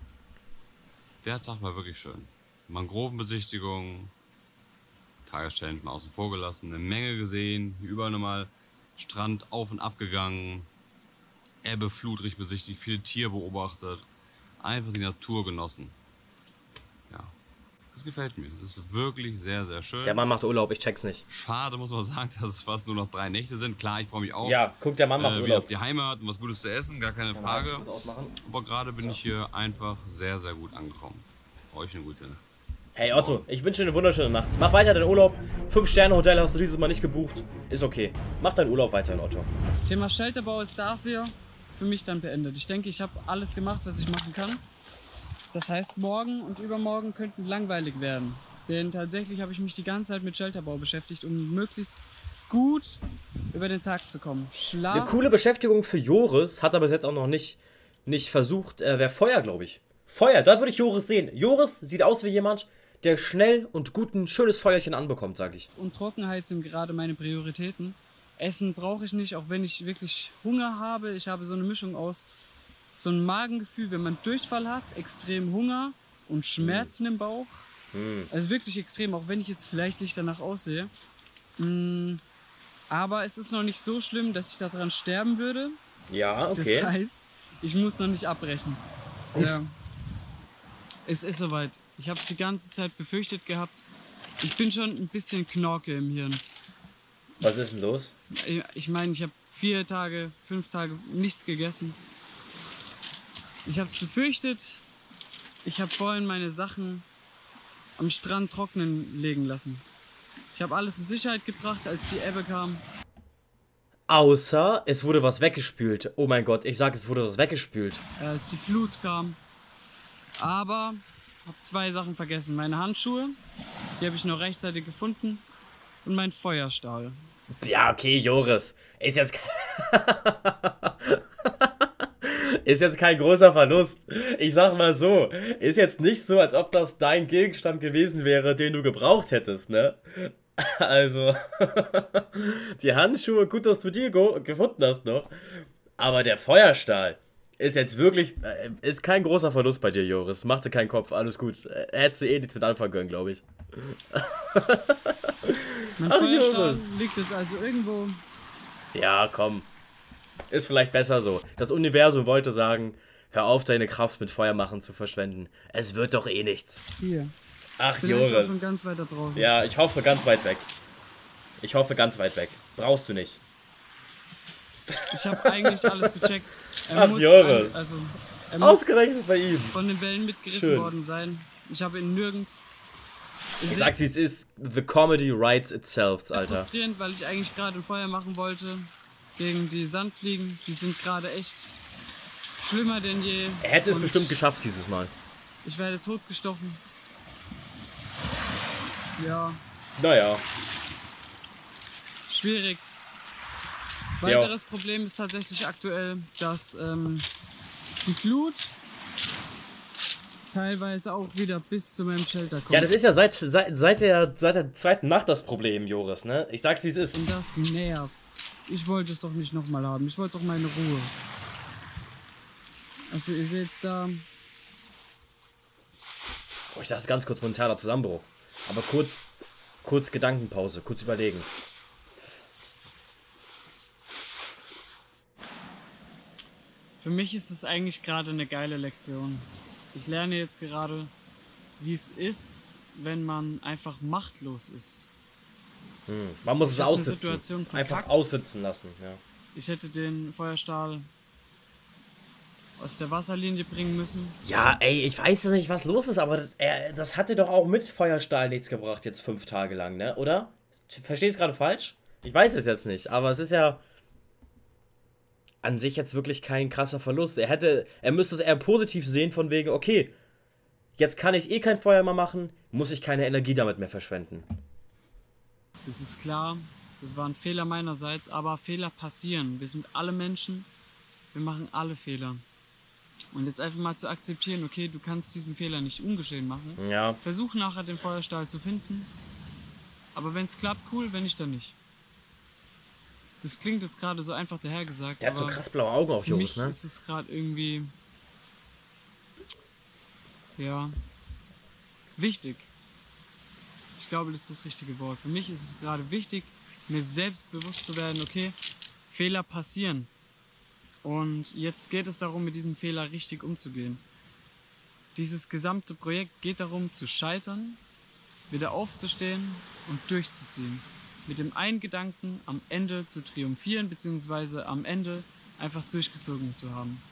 Der Tag war wirklich schön. Mangrovenbesichtigung, Tagesstellen mal außen vor gelassen, eine Menge gesehen, hier überall nochmal Strand auf und ab gegangen, Ebbe, Flutrich besichtigt, viele Tiere beobachtet, einfach die Natur genossen. Ja, das gefällt mir. Das ist wirklich sehr, sehr schön. Der Mann macht Urlaub, ich check's nicht. Schade, muss man sagen, dass es fast nur noch drei Nächte sind. Klar, ich freue mich auch. Ja, guck, der Mann macht äh, wieder Urlaub. auf die Heimat und was Gutes zu essen, gar keine Kann man Frage. kurz ausmachen? Aber gerade bin ich hier einfach sehr, sehr gut angekommen. Euch eine gute Nacht. Hey Otto, ich wünsche dir eine wunderschöne Nacht. Mach weiter deinen Urlaub. Fünf-Sterne-Hotel hast du dieses Mal nicht gebucht. Ist okay. Mach deinen Urlaub weiterhin, Otto. Thema Shelterbau ist dafür für mich dann beendet. Ich denke, ich habe alles gemacht, was ich machen kann. Das heißt, morgen und übermorgen könnten langweilig werden. Denn tatsächlich habe ich mich die ganze Zeit mit Shelterbau beschäftigt, um möglichst gut über den Tag zu kommen. Schlaf. Eine coole Beschäftigung für Joris, hat er bis jetzt auch noch nicht, nicht versucht, äh, wäre Feuer, glaube ich. Feuer, da würde ich Joris sehen. Joris sieht aus wie jemand, der schnell und gut ein schönes Feuerchen anbekommt, sage ich. Und Trockenheit sind gerade meine Prioritäten. Essen brauche ich nicht, auch wenn ich wirklich Hunger habe. Ich habe so eine Mischung aus so einem Magengefühl, wenn man Durchfall hat, extrem Hunger und Schmerzen mm. im Bauch. Mm. Also wirklich extrem, auch wenn ich jetzt vielleicht nicht danach aussehe. Mm. Aber es ist noch nicht so schlimm, dass ich daran sterben würde. Ja, okay. Das heißt, ich muss noch nicht abbrechen. Gut. Ja. Es ist soweit. Ich habe es die ganze Zeit befürchtet gehabt. Ich bin schon ein bisschen Knorke im Hirn. Was ist denn los? Ich meine, ich habe vier Tage, fünf Tage nichts gegessen. Ich habe es befürchtet. Ich habe vorhin meine Sachen am Strand trocknen legen lassen. Ich habe alles in Sicherheit gebracht, als die Ebbe kam. Außer, es wurde was weggespült. Oh mein Gott, ich sag, es wurde was weggespült. Äh, als die Flut kam. Aber habe zwei Sachen vergessen. Meine Handschuhe, die habe ich noch rechtzeitig gefunden. Und mein Feuerstahl. Ja, okay, Joris. Ist jetzt ist jetzt kein großer Verlust. Ich sag mal so, ist jetzt nicht so, als ob das dein Gegenstand gewesen wäre, den du gebraucht hättest, ne? Also, die Handschuhe, gut, dass du die gefunden hast noch. Aber der Feuerstahl ist jetzt wirklich, äh, ist kein großer Verlust bei dir, Joris. Mach dir keinen Kopf, alles gut. Hättest du eh nichts mit anfangen können, glaube ich. Mein Ach, Feuerstahl Joris. liegt jetzt also irgendwo. Ja, komm. Ist vielleicht besser so. Das Universum wollte sagen, hör auf, deine Kraft mit Feuermachen zu verschwenden. Es wird doch eh nichts. Hier. Ach, Vielleicht auch schon Joris. ganz weit da draußen. Ja, ich hoffe ganz weit weg. Ich hoffe ganz weit weg. Brauchst du nicht. Ich habe eigentlich alles gecheckt. Er Ach, muss Joris. ein- also, er muss Ausgerechnet bei ihm. von den Wellen mitgerissen Schön. worden sein. Ich habe ihn nirgends. Ich sag's wie es ist, the comedy writes itself, Sehr Alter. frustrierend, weil ich eigentlich gerade ein Feuer machen wollte gegen die Sandfliegen. Die sind gerade echt schlimmer denn je. Er hätte es Und bestimmt geschafft dieses Mal. Ich werde totgestochen. Ja, Naja. schwierig. Weiteres Problem ist tatsächlich aktuell, dass ähm, die Flut teilweise auch wieder bis zu meinem Shelter kommt. Ja, das ist ja seit, seit, seit, der, seit der zweiten Nacht das Problem, Joris, ne? Ich sag's wie es ist. Und das nervt. Ich wollte es doch nicht nochmal haben. Ich wollte doch meine Ruhe. Also ihr seht's da. Oh, ich dachte ganz kurz momentaner Zusammenbruch. Aber kurz, kurz Gedankenpause, kurz überlegen. Für mich ist es eigentlich gerade eine geile Lektion. Ich lerne jetzt gerade, wie es ist, wenn man einfach machtlos ist. Hm. Man muss Ich es hab eine aussitzen. Situation Einfach verkackt. aussitzen lassen, ja. Ich hätte den Feuerstahl aus der Wasserlinie bringen müssen. Ja, ey, ich weiß nicht, was los ist, aber das, er, das hatte doch auch mit Feuerstahl nichts gebracht, jetzt fünf Tage lang, ne? Oder? Verstehst du gerade falsch? Ich weiß es jetzt nicht, aber es ist ja an sich jetzt wirklich kein krasser Verlust. Er hätte, er müsste es eher positiv sehen, von wegen, okay, jetzt kann ich eh kein Feuer mehr machen, muss ich keine Energie damit mehr verschwenden. Das ist klar, das war ein Fehler meinerseits, aber Fehler passieren. Wir sind alle Menschen, wir machen alle Fehler. Und jetzt einfach mal zu akzeptieren, okay, du kannst diesen Fehler nicht ungeschehen machen. Ja, Versuch nachher den Feuerstahl zu finden. Aber wenn es klappt, cool, wenn nicht, dann nicht. Das klingt jetzt gerade so einfach dahergesagt. der hat so aber krass blaue Augen auf für mich Joris, ne? ist es gerade irgendwie, ja, wichtig. Ich glaube, das ist das richtige Wort. Für mich ist es gerade wichtig, mir selbst bewusst zu werden, okay, Fehler passieren. Und jetzt geht es darum, mit diesem Fehler richtig umzugehen. Dieses gesamte Projekt geht darum, zu scheitern, wieder aufzustehen und durchzuziehen. Mit dem einen Gedanken, am Ende zu triumphieren, beziehungsweise am Ende einfach durchgezogen zu haben.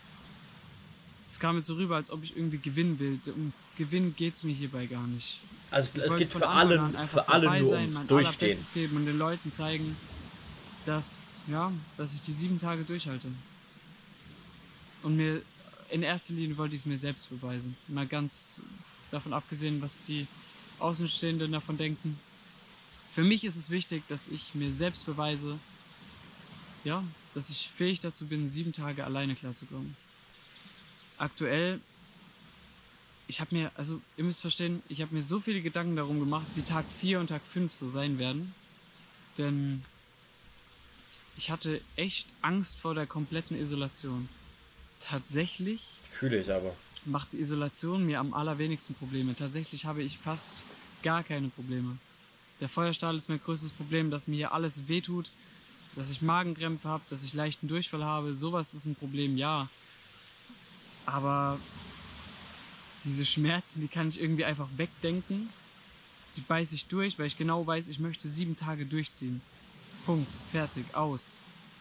Es kam jetzt so rüber, als ob ich irgendwie gewinnen will. Um Gewinn geht es mir hierbei gar nicht. Also Ich es wollte geht von für Anfang alle, an einfach für alle dabei nur sein, ums mein Durchstehen. Allerbestes geben und den Leuten zeigen, dass, ja, dass ich die sieben Tage durchhalte. Und mir, in erster Linie wollte ich es mir selbst beweisen. Mal ganz davon abgesehen, was die Außenstehenden davon denken. Für mich ist es wichtig, dass ich mir selbst beweise, ja, dass ich fähig dazu bin, sieben Tage alleine klarzukommen. Aktuell, ich habe mir, also ihr müsst verstehen, ich habe mir so viele Gedanken darum gemacht, wie Tag vier und Tag fünf so sein werden. Denn ich hatte echt Angst vor der kompletten Isolation. Tatsächlich Fühle ich aber. macht die Isolation mir am allerwenigsten Probleme. Tatsächlich habe ich fast gar keine Probleme. Der Feuerstahl ist mein größtes Problem, dass mir hier alles wehtut, dass ich Magenkrämpfe habe, dass ich leichten Durchfall habe. Sowas ist ein Problem, ja. Aber diese Schmerzen, die kann ich irgendwie einfach wegdenken. Die beiße ich durch, weil ich genau weiß, ich möchte sieben Tage durchziehen. Punkt, fertig, aus.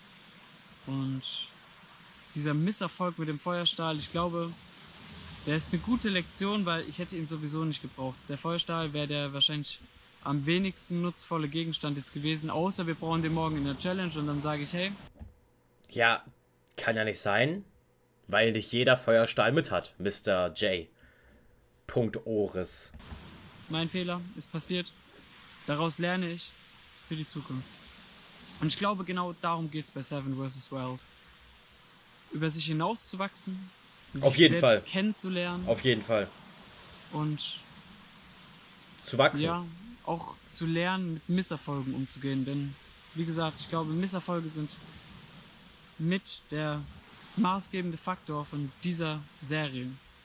Und dieser Misserfolg mit dem Feuerstahl, ich glaube, der ist eine gute Lektion, weil ich hätte ihn sowieso nicht gebraucht. Der Feuerstahl wäre der wahrscheinlich am wenigsten nutzvolle Gegenstand jetzt gewesen, außer wir brauchen den morgen in der Challenge und dann sage ich, hey, Ja, kann ja nicht sein, weil nicht jeder Feuerstahl mit hat, Mister J. Punkt Oris. mein Fehler ist passiert, daraus lerne ich für die Zukunft. Und ich glaube, genau darum geht es bei Seven versus. Wild. Über sich hinauszuwachsen, sich Auf jeden selbst Fall. kennenzulernen Auf jeden Fall. und Zu wachsen. ja, auch zu lernen, mit Misserfolgen umzugehen. Denn, wie gesagt, ich glaube, Misserfolge sind mit der maßgebende Faktor von dieser Serie.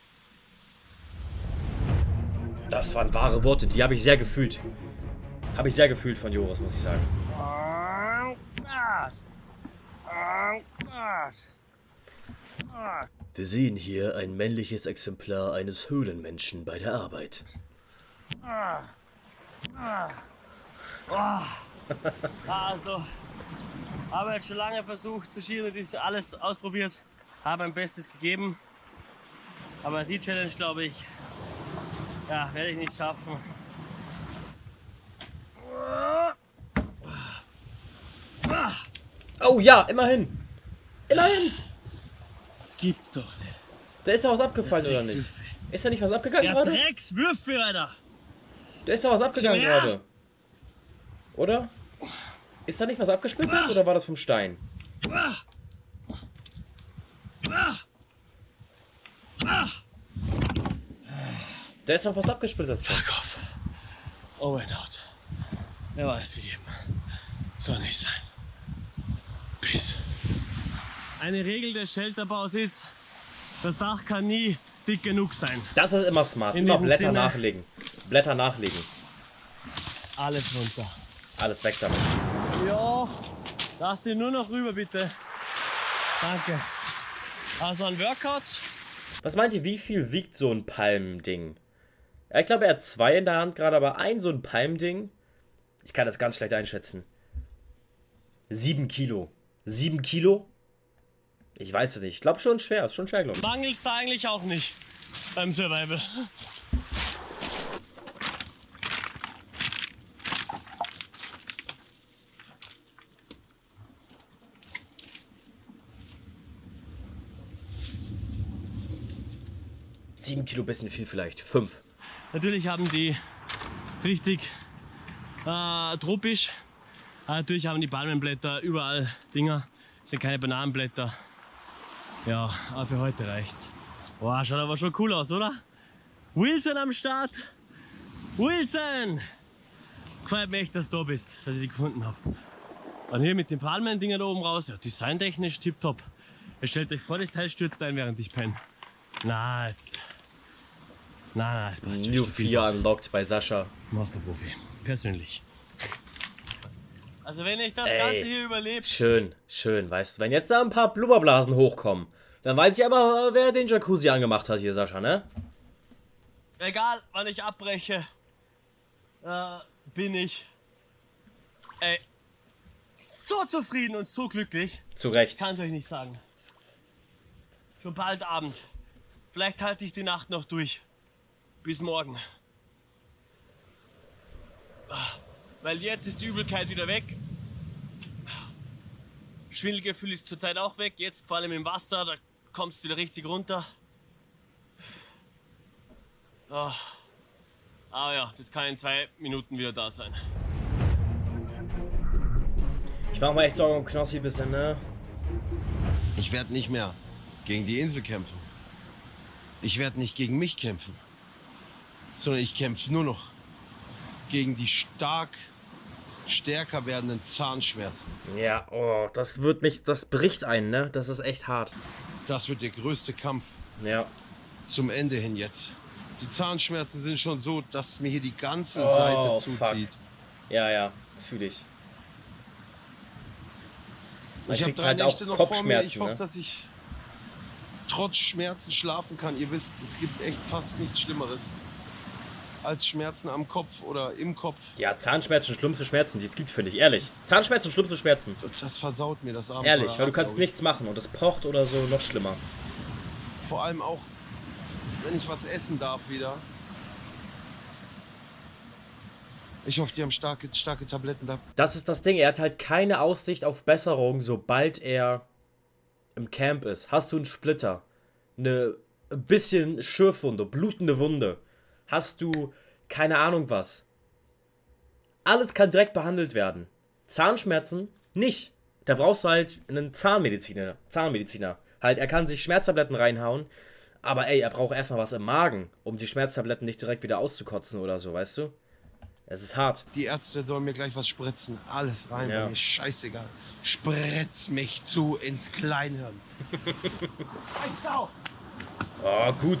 Das waren wahre Worte, die habe ich sehr gefühlt. Habe ich sehr gefühlt von Joris, muss ich sagen. Wir sehen hier ein männliches Exemplar eines Höhlenmenschen bei der Arbeit. Also, Habe jetzt schon lange versucht zu schießen und alles ausprobiert. Habe mein Bestes gegeben. Aber die Challenge, glaube ich, ja, werde ich nicht schaffen. Oh ja, immerhin. Immerhin. Das gibt's doch nicht. Da ist doch was abgefallen, oder nicht? Ist da nicht was abgegangen Der gerade? Dreckswürfel, Alter. Da ist doch was abgegangen Schwer. gerade. Oder? Ist da nicht was abgesplittert oder war das vom Stein? Da ist doch was abgesplittert schon. Fuck off. Oh mein Gott. Er war es gegeben. Soll nicht sein. Peace. Eine Regel des Shelterbaus ist, das Dach kann nie dick genug sein. Das ist immer smart. In Immer diesem Blätter Sinne- nachlegen. Blätter nachlegen. Alles runter. Alles weg damit. Ja, lass sie nur noch rüber, bitte. Danke. Also ein Workout. Was meint ihr, wie viel wiegt so ein Palmding? Ja, ich glaube, er hat zwei in der Hand gerade, aber ein so ein Palmding. Ich kann das ganz schlecht einschätzen. Sieben Kilo. Sieben Kilo? Ich weiß es nicht. Ich glaube schon schwer. Ist schon schwer, glaube ich. Mangelt's da eigentlich auch nicht beim Survival. Sieben Kilo, bisschen viel vielleicht. Fünf. Natürlich haben die richtig äh, tropisch. Aber natürlich haben die Palmenblätter überall Dinger. Das sind keine Bananenblätter. Ja, aber für heute reicht's. Boah, schaut aber schon cool aus, oder? Wilson am Start. Wilson! Gefällt mir echt, dass du da bist, dass ich die gefunden habe. Und hier mit den Palmendinger da oben raus, ja, designtechnisch tipptopp. Ihr stellt euch vor, das Teil stürzt ein, während ich penne. Na, jetzt. Nein, nein, es passt schon. New vier unlocked bei Sascha. Masterprofi. Persönlich. Also wenn ich das Ey. Ganze hier überlebe. Schön, schön. Weißt du, wenn jetzt da ein paar Blubberblasen hochkommen, dann weiß ich aber, wer den Jacuzzi angemacht hat hier, Sascha, ne? Egal, wann ich abbreche, äh, bin ich ey, so zufrieden und so glücklich. Zu Recht. Kann es euch nicht sagen. Schon bald Abend. Vielleicht halte ich die Nacht noch durch. Bis morgen. Weil jetzt ist die Übelkeit wieder weg. Schwindelgefühl ist zurzeit auch weg. Jetzt vor allem im Wasser, da kommst du wieder richtig runter. Oh. Aber ja, das kann in zwei Minuten wieder da sein. Ich mache mir echt Sorgen um Knossi ein bisschen, ne? Ich werde nicht mehr gegen die Insel kämpfen. Ich werde nicht gegen mich kämpfen. Sondern ich kämpfe nur noch gegen die stark stärker werdenden Zahnschmerzen. Ja, oh, das wird mich, das bricht einen, ne? Das ist echt hart. Das wird der größte Kampf Ja. zum Ende hin jetzt. Die Zahnschmerzen sind schon so, dass mir hier die ganze Oh, Seite fuck. zuzieht. Ja, ja, fühle ich. Man Ich habe kriegt drei halt auch Nächte noch vor mir. Kopfschmerzen, Ich hoffe, ne? dass ich trotz Schmerzen schlafen kann. Ihr wisst, es gibt echt fast nichts Schlimmeres als Schmerzen am Kopf oder im Kopf. Ja, Zahnschmerzen, schlimmste Schmerzen, die es gibt, finde ich, ehrlich. Zahnschmerzen, schlimmste Schmerzen. Das versaut mir das Abenteuer. Ehrlich, weil du ab, kannst glaub ich. nichts machen und es pocht oder so, noch schlimmer. Vor allem auch, wenn ich was essen darf wieder. Ich hoffe, die haben starke, starke Tabletten da. Das ist das Ding, er hat halt keine Aussicht auf Besserung, sobald er im Camp ist. Hast du einen Splitter, eine bisschen Schürfwunde, blutende Wunde, hast du keine Ahnung was. Alles kann direkt behandelt werden. Zahnschmerzen nicht. Da brauchst du halt einen Zahnmediziner. Zahnmediziner. Halt, er kann sich Schmerztabletten reinhauen, aber ey, er braucht erstmal was im Magen, um die Schmerztabletten nicht direkt wieder auszukotzen oder so, weißt du? Es ist hart. Die Ärzte sollen mir gleich was spritzen. Alles rein, Ja. ja. Mir scheißegal. Spritz mich zu ins Kleinhirn. Oh, gut.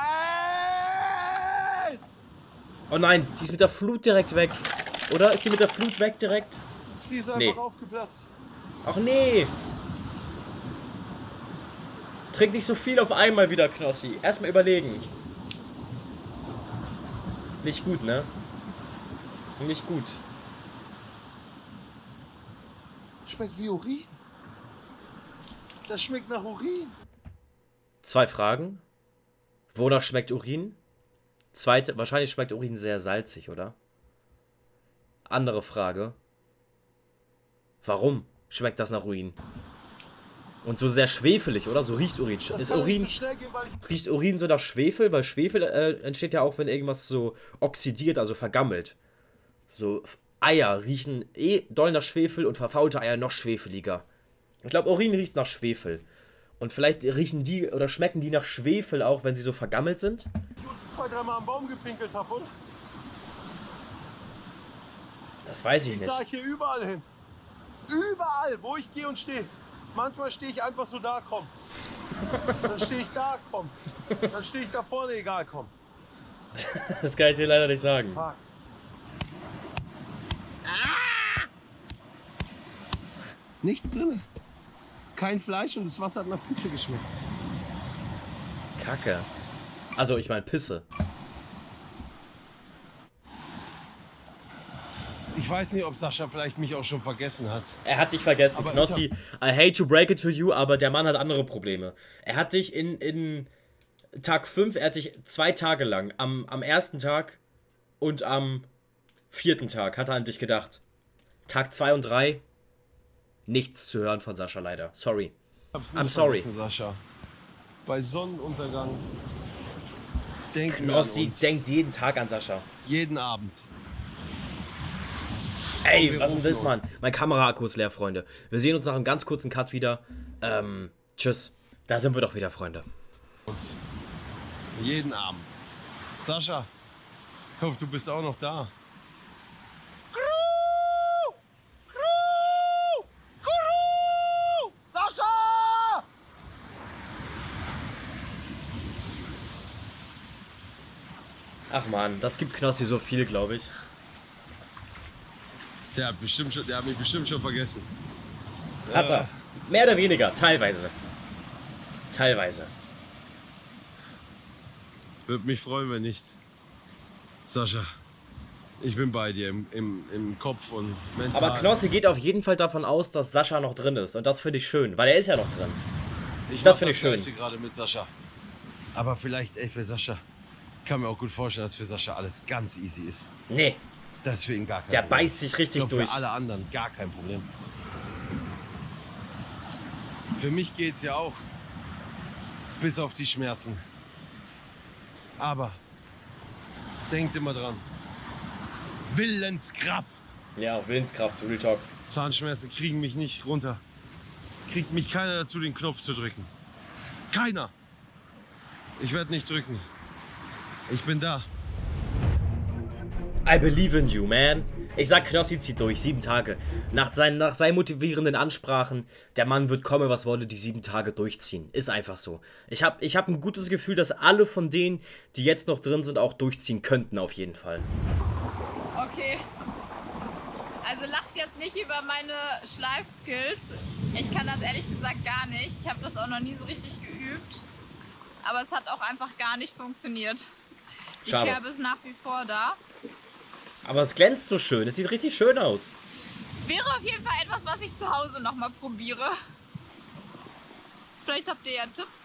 Oh nein, die ist mit der Flut direkt weg. Oder? Ist die mit der Flut weg direkt? Die ist einfach Nee. aufgeplatzt. Ach nee. Trink nicht so viel auf einmal wieder, Knossi. Erstmal überlegen. Nicht gut, ne? Nicht gut. Schmeckt wie Urin. Das schmeckt nach Urin. Zwei Fragen. Wonach schmeckt Urin? Zweite, wahrscheinlich schmeckt Urin sehr salzig, oder? Andere Frage. Warum schmeckt das nach Urin? Und so sehr schwefelig, oder? So riecht Urin. Ist Urin, riecht Urin so nach Schwefel? Weil Schwefel äh, entsteht ja auch, wenn irgendwas so oxidiert, also vergammelt. So Eier riechen eh doll nach Schwefel und verfaulte Eier noch schwefeliger. Ich glaube, Urin riecht nach Schwefel. Und vielleicht riechen die oder schmecken die nach Schwefel auch, wenn sie so vergammelt sind? Zwei, dreimal am Baum gepinkelt habe, und? Das weiß ich Ich nicht. sag hier überall hin. Überall, wo ich gehe und stehe. Manchmal stehe ich einfach so da, komm. Dann stehe ich da, komm. Dann stehe ich da vorne, egal, komm. Das kann ich dir leider nicht sagen. Fuck. Nichts drin. Kein Fleisch und das Wasser hat nach Pisse geschmeckt. Kacke. Also, ich meine Pisse. Ich weiß nicht, ob Sascha vielleicht mich auch schon vergessen hat. Er hat dich vergessen, Aber Knossi. I hate to break it to you, aber der Mann hat andere Probleme. Er hat dich in, in Tag fünf, er hat dich zwei Tage lang, am, am ersten Tag und am vierten Tag, hat er an dich gedacht. Tag zwei und drei, nichts zu hören von Sascha leider. Sorry. I'm sorry. Sascha. Bei Sonnenuntergang denken Knossi wir an uns. denkt jeden Tag an Sascha. Jeden Abend. Ey, was ist denn das, Mann? Mein Kameraakku ist leer, Freunde. Wir sehen uns nach einem ganz kurzen Cut wieder. Ähm, tschüss. Da sind wir doch wieder, Freunde. Uns. Jeden Abend. Sascha, ich hoffe, du bist auch noch da. Sascha! Ach man, das gibt Knossi so viel, glaube ich. Der hat, bestimmt schon, der hat mich bestimmt schon vergessen. Hat er. Mehr oder weniger, teilweise. Teilweise. Würde mich freuen, wenn nicht. Sascha, ich bin bei dir im, im, im Kopf und mental. Aber Knossi geht auf jeden Fall davon aus, dass Sascha noch drin ist. Und das finde ich schön, weil er ist ja noch drin. Ich das mach finde ich schön. Gleiche gerade mit Sascha. Aber vielleicht, ey, für Sascha, ich kann mir auch gut vorstellen, dass für Sascha alles ganz easy ist. Nee, Das ist für ihn gar kein der Problem. beißt sich richtig Ich glaub, durch. Für alle anderen gar kein Problem. Für mich geht's ja auch bis auf die Schmerzen. Aber denkt immer dran. Willenskraft. Ja, Willenskraft, Real Talk. Zahnschmerzen kriegen mich nicht runter. Kriegt mich keiner dazu, den Knopf zu drücken. Keiner. Ich werde nicht drücken. Ich bin da. I believe in you, man. Ich sag, Knossi zieht durch, sieben Tage. Nach seinen, nach seinen motivierenden Ansprachen, der Mann wird kommen, was wolle, die sieben Tage durchziehen. Ist einfach so. Ich habe ich hab ein gutes Gefühl, dass alle von denen, die jetzt noch drin sind, auch durchziehen könnten, auf jeden Fall. Okay. Also lacht jetzt nicht über meine Schleifskills. Ich kann das ehrlich gesagt gar nicht. Ich habe das auch noch nie so richtig geübt. Aber es hat auch einfach gar nicht funktioniert. Die Schade. Kerbe ist nach wie vor da. Aber es glänzt so schön, es sieht richtig schön aus. Wäre auf jeden Fall etwas, was ich zu Hause nochmal probiere. Vielleicht habt ihr ja Tipps.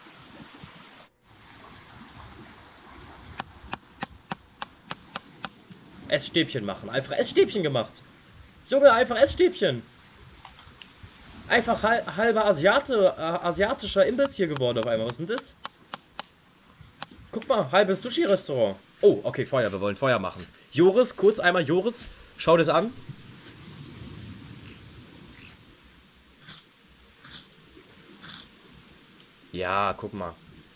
Essstäbchen machen, einfach Essstäbchen gemacht. Junge, einfach Essstäbchen. Einfach hal halber Asiate, äh, asiatischer Imbiss hier geworden auf einmal. Was ist denn das? Guck mal, halbes Sushi-Restaurant. Oh, okay, Feuer, wir wollen Feuer machen. Joris, kurz einmal Joris, schau das an. Ja, guck mal.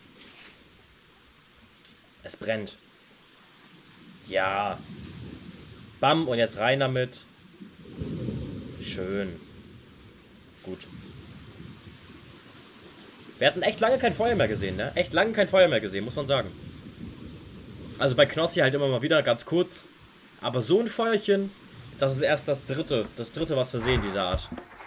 Es brennt. Ja. Bam, und jetzt rein damit. Schön. Gut. Wir hatten echt lange kein Feuer mehr gesehen, ne? Echt lange kein Feuer mehr gesehen, muss man sagen. Also bei Knossi halt immer mal wieder, ganz kurz. Aber so ein Feuerchen, das ist erst das dritte. Das dritte, was wir sehen, dieser Art.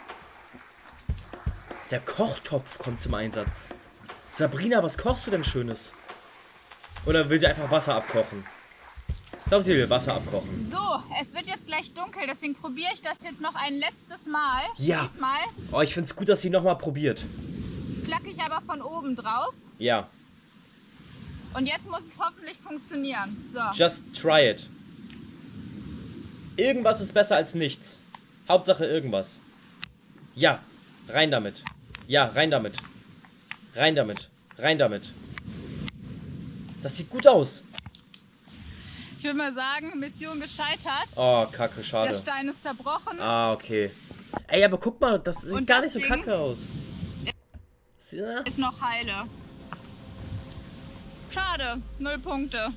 Der Kochtopf kommt zum Einsatz. Sabrina, was kochst du denn Schönes? Oder will sie einfach Wasser abkochen? Ich glaube, sie will Wasser abkochen. So, es wird jetzt gleich dunkel, deswegen probiere ich das jetzt noch ein letztes Mal. Ja. Diesmal Oh, ich finde es gut, dass sie nochmal probiert. klacke ich aber von oben drauf. Ja. Und jetzt muss es hoffentlich funktionieren. So. Just try it. Irgendwas ist besser als nichts. Hauptsache irgendwas. Ja, rein damit. Ja, rein damit. Rein damit. Rein damit. Das sieht gut aus. Ich würde mal sagen, Mission gescheitert. Oh, kacke, Der schade. Stein ist zerbrochen. Ah, okay. Ey, aber guck mal, das sieht Und gar das nicht so Ding kacke aus. Ja. Ist noch heile. Schade, null Punkte.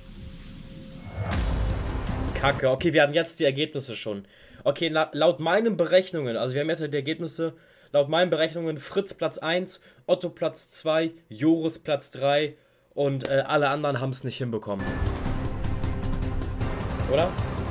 Kacke. Okay, wir haben jetzt die Ergebnisse schon. Okay, la laut meinen Berechnungen, also wir haben jetzt die Ergebnisse, laut meinen Berechnungen Fritz Platz eins, Otto Platz zwei, Joris Platz drei und äh, alle anderen haben es nicht hinbekommen. Oder?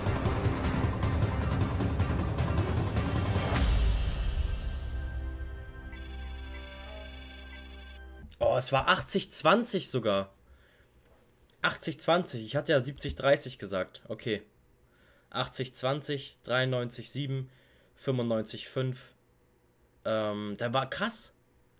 Oh, es war achtzig zwanzig sogar. achtzig zwanzig. Ich hatte ja siebzig dreißig gesagt. Okay. achtzig zwanzig, dreiundneunzig sieben, fünfundneunzig fünf. Ähm, der war krass.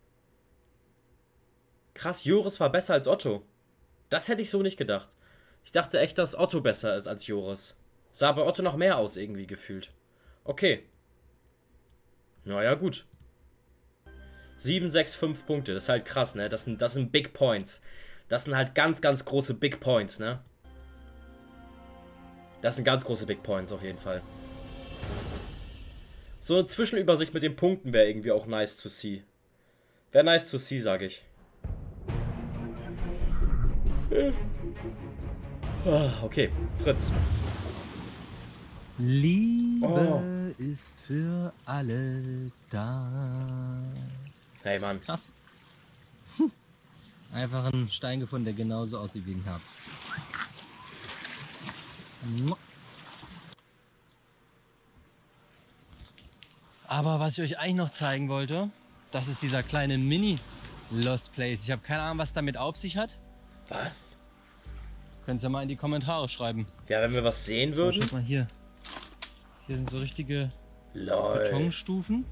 Krass, Joris war besser als Otto. Das hätte ich so nicht gedacht. Ich dachte echt, dass Otto besser ist als Joris. Sah bei Otto noch mehr aus irgendwie gefühlt. Okay. Naja, gut. sieben, sechs, fünf Punkte. Das ist halt krass, ne? Das sind, das sind Big Points. Das sind halt ganz, ganz große Big Points, ne? Das sind ganz große Big Points auf jeden Fall. So eine Zwischenübersicht mit den Punkten wäre irgendwie auch nice to see. Wäre nice to see, sage ich. Oh, okay, Fritz. Liebe Oh. ist für alle da. Hey, Mann. Krass. Hm. Einfach einen Stein gefunden, der genauso aussieht wie ein Herz. Mua. Aber was ich euch eigentlich noch zeigen wollte, das ist dieser kleine Mini-Lost Place. Ich habe keine Ahnung, was damit auf sich hat. Was? Könnt ihr mal in die Kommentare schreiben. Ja, wenn wir was sehen So, würden. schaut mal hier. Hier sind so richtige Lol. Betonstufen.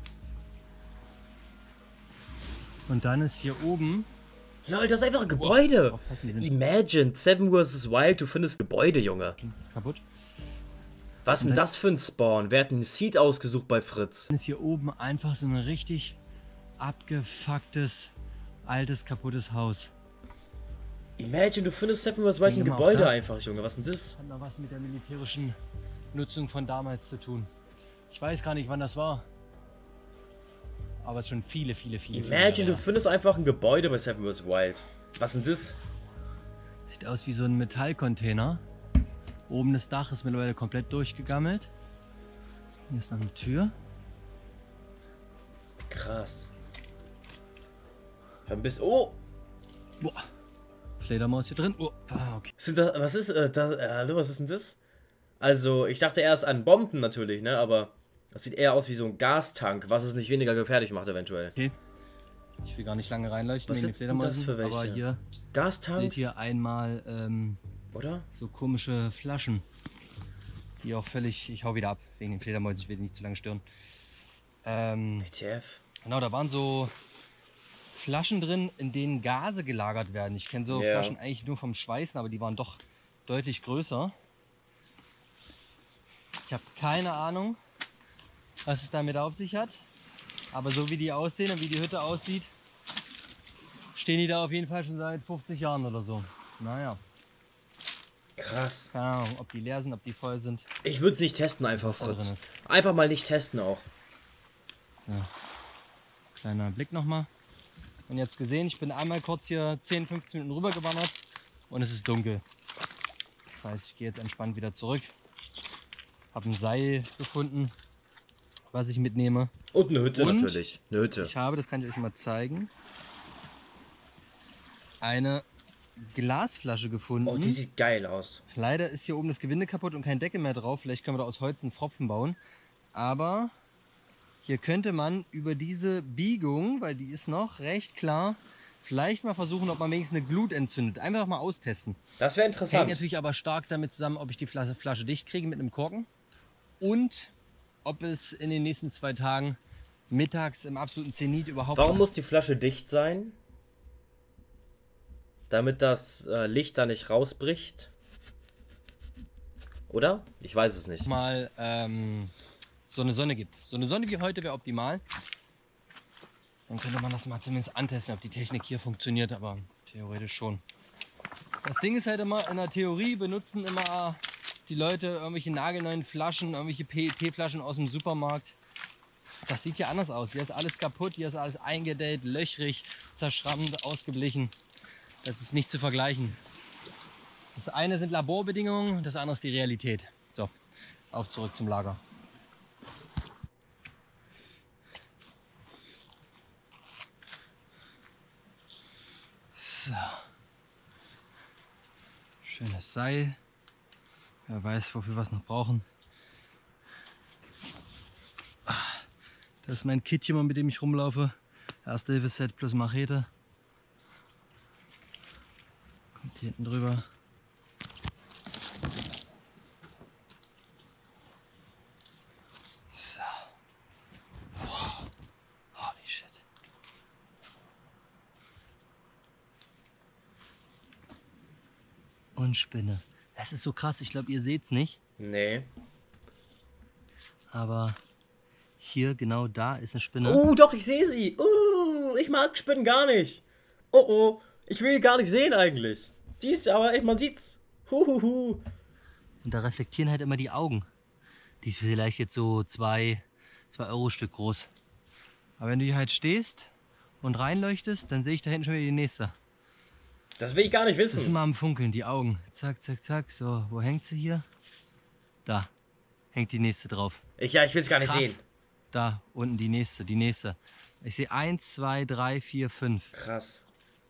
Und dann ist hier oben. Lol, das ist einfach ein Gebäude. Aufpassen, die sind Imagine, Seven versus. Wild, du findest Gebäude, Junge. kaputt. Was ist denn das für ein Spawn? Wer hat einen Seed ausgesucht bei Fritz? Dann ist hier oben einfach so ein richtig abgefucktes, altes, kaputtes Haus. Imagine, du findest Seven versus. Wild ein Denk mal auf Gebäude das. einfach, Junge. Was ist denn das? Hat noch was mit der militärischen Nutzung von damals zu tun. Ich weiß gar nicht, wann das war. Aber schon viele, viele, viele, viele Imagine, du Jahre findest einfach ein Gebäude bei Seven versus. Wild. Was ist denn das? her. Sieht aus wie so ein Metallcontainer. Oben das Dach ist mittlerweile komplett durchgegammelt. Hier ist noch eine Tür. Krass. Ein bisschen. Oh! Boah. Fledermaus hier drin. Oh. Ah, okay. Sind das, was ist, äh, da, äh, hallo, was ist denn das? Also, ich dachte erst an Bomben natürlich, ne, aber das sieht eher aus wie so ein Gastank, was es nicht weniger gefährlich macht eventuell. Okay. Ich will gar nicht lange reinleuchten Was wegen den sind denn das Fledermäusen. für welche? Aber hier Gastanks? seht ihr einmal ähm, Oder? so komische Flaschen. Die auch völlig. Ich hau wieder ab wegen den Fledermäusen, ich will die nicht zu lange stören. Ähm, W T F? genau, da waren so Flaschen drin, in denen Gase gelagert werden. Ich kenne so Ja. Flaschen eigentlich nur vom Schweißen, aber die waren doch deutlich größer. Ich habe keine Ahnung, was es damit auf sich hat. Aber so wie die aussehen und wie die Hütte aussieht, stehen die da auf jeden Fall schon seit fünfzig Jahren oder so. Naja, Krass. keine Ahnung, ob die leer sind, ob die voll sind. Ich würde es nicht testen einfach, da drin Fritz. ist. Einfach mal nicht testen auch. Ja. Kleiner Blick nochmal. Und ihr habt es gesehen, ich bin einmal kurz hier zehn, fünfzehn Minuten rüber gewandert und es ist dunkel. Das heißt, ich gehe jetzt entspannt wieder zurück. Habe ein Seil gefunden, was ich mitnehme. Und eine Hütte Und? natürlich. Eine Hütte. Ich habe, das kann ich euch mal zeigen, eine Glasflasche gefunden. Oh, die sieht geil aus. Leider ist hier oben das Gewinde kaputt und kein Deckel mehr drauf. Vielleicht können wir da aus Holz einen Pfropfen bauen. Aber hier könnte man über diese Biegung, weil die ist noch recht klar, vielleicht mal versuchen, ob man wenigstens eine Glut entzündet. Einfach mal austesten. Das wäre Hängt interessant. natürlich aber stark damit zusammen, ob ich die Flasche, Flasche dicht kriege mit einem Korken und ob es in den nächsten zwei Tagen mittags im absoluten Zenit überhaupt... Warum muss die Flasche dicht sein? Damit das äh, Licht da nicht rausbricht? Oder? Ich weiß es nicht. mal ähm, so eine Sonne gibt. So eine Sonne wie heute wäre optimal. Dann könnte man das mal zumindest antesten, ob die Technik hier funktioniert, aber theoretisch schon. Das Ding ist halt immer, in der Theorie benutzen immer die Leute irgendwelche nagelneuen Flaschen, irgendwelche P E T-Flaschen aus dem Supermarkt. Das sieht ja anders aus. Hier ist alles kaputt, hier ist alles eingedellt, löchrig, zerschrammt, ausgeblichen. Das ist nicht zu vergleichen. Das eine sind Laborbedingungen, das andere ist die Realität. So, auf zurück zum Lager. So. Schönes Seil. Wer weiß, wofür wir es noch brauchen. Das ist mein Kit hier, mit dem ich rumlaufe. Erste-Hilfe-Set plus Machete. Kommt hier hinten drüber. So. Wow. Holy shit. Und Spinne. Das ist so krass, ich glaube, ihr seht es nicht. Nee. Aber hier, genau da, ist eine Spinne. Oh, doch, ich sehe sie. Uh, ich mag Spinnen gar nicht. Oh, oh. Ich will die gar nicht sehen eigentlich. Die ist aber, ey, man sieht's. Huhuhu. Und da reflektieren halt immer die Augen. Die ist vielleicht jetzt so zwei, zwei Euro Stück groß. Aber wenn du hier halt stehst und reinleuchtest, dann sehe ich da hinten schon wieder die nächste. Das will ich gar nicht Das ist wissen. immer am Funkeln, die Augen. Zack, zack, zack. So, wo hängt sie hier? Da hängt die nächste drauf. Ich, ja, ich will es gar nicht Krass. sehen. Da, unten die nächste, die nächste. Ich sehe eins, zwei, drei, vier, fünf. Krass.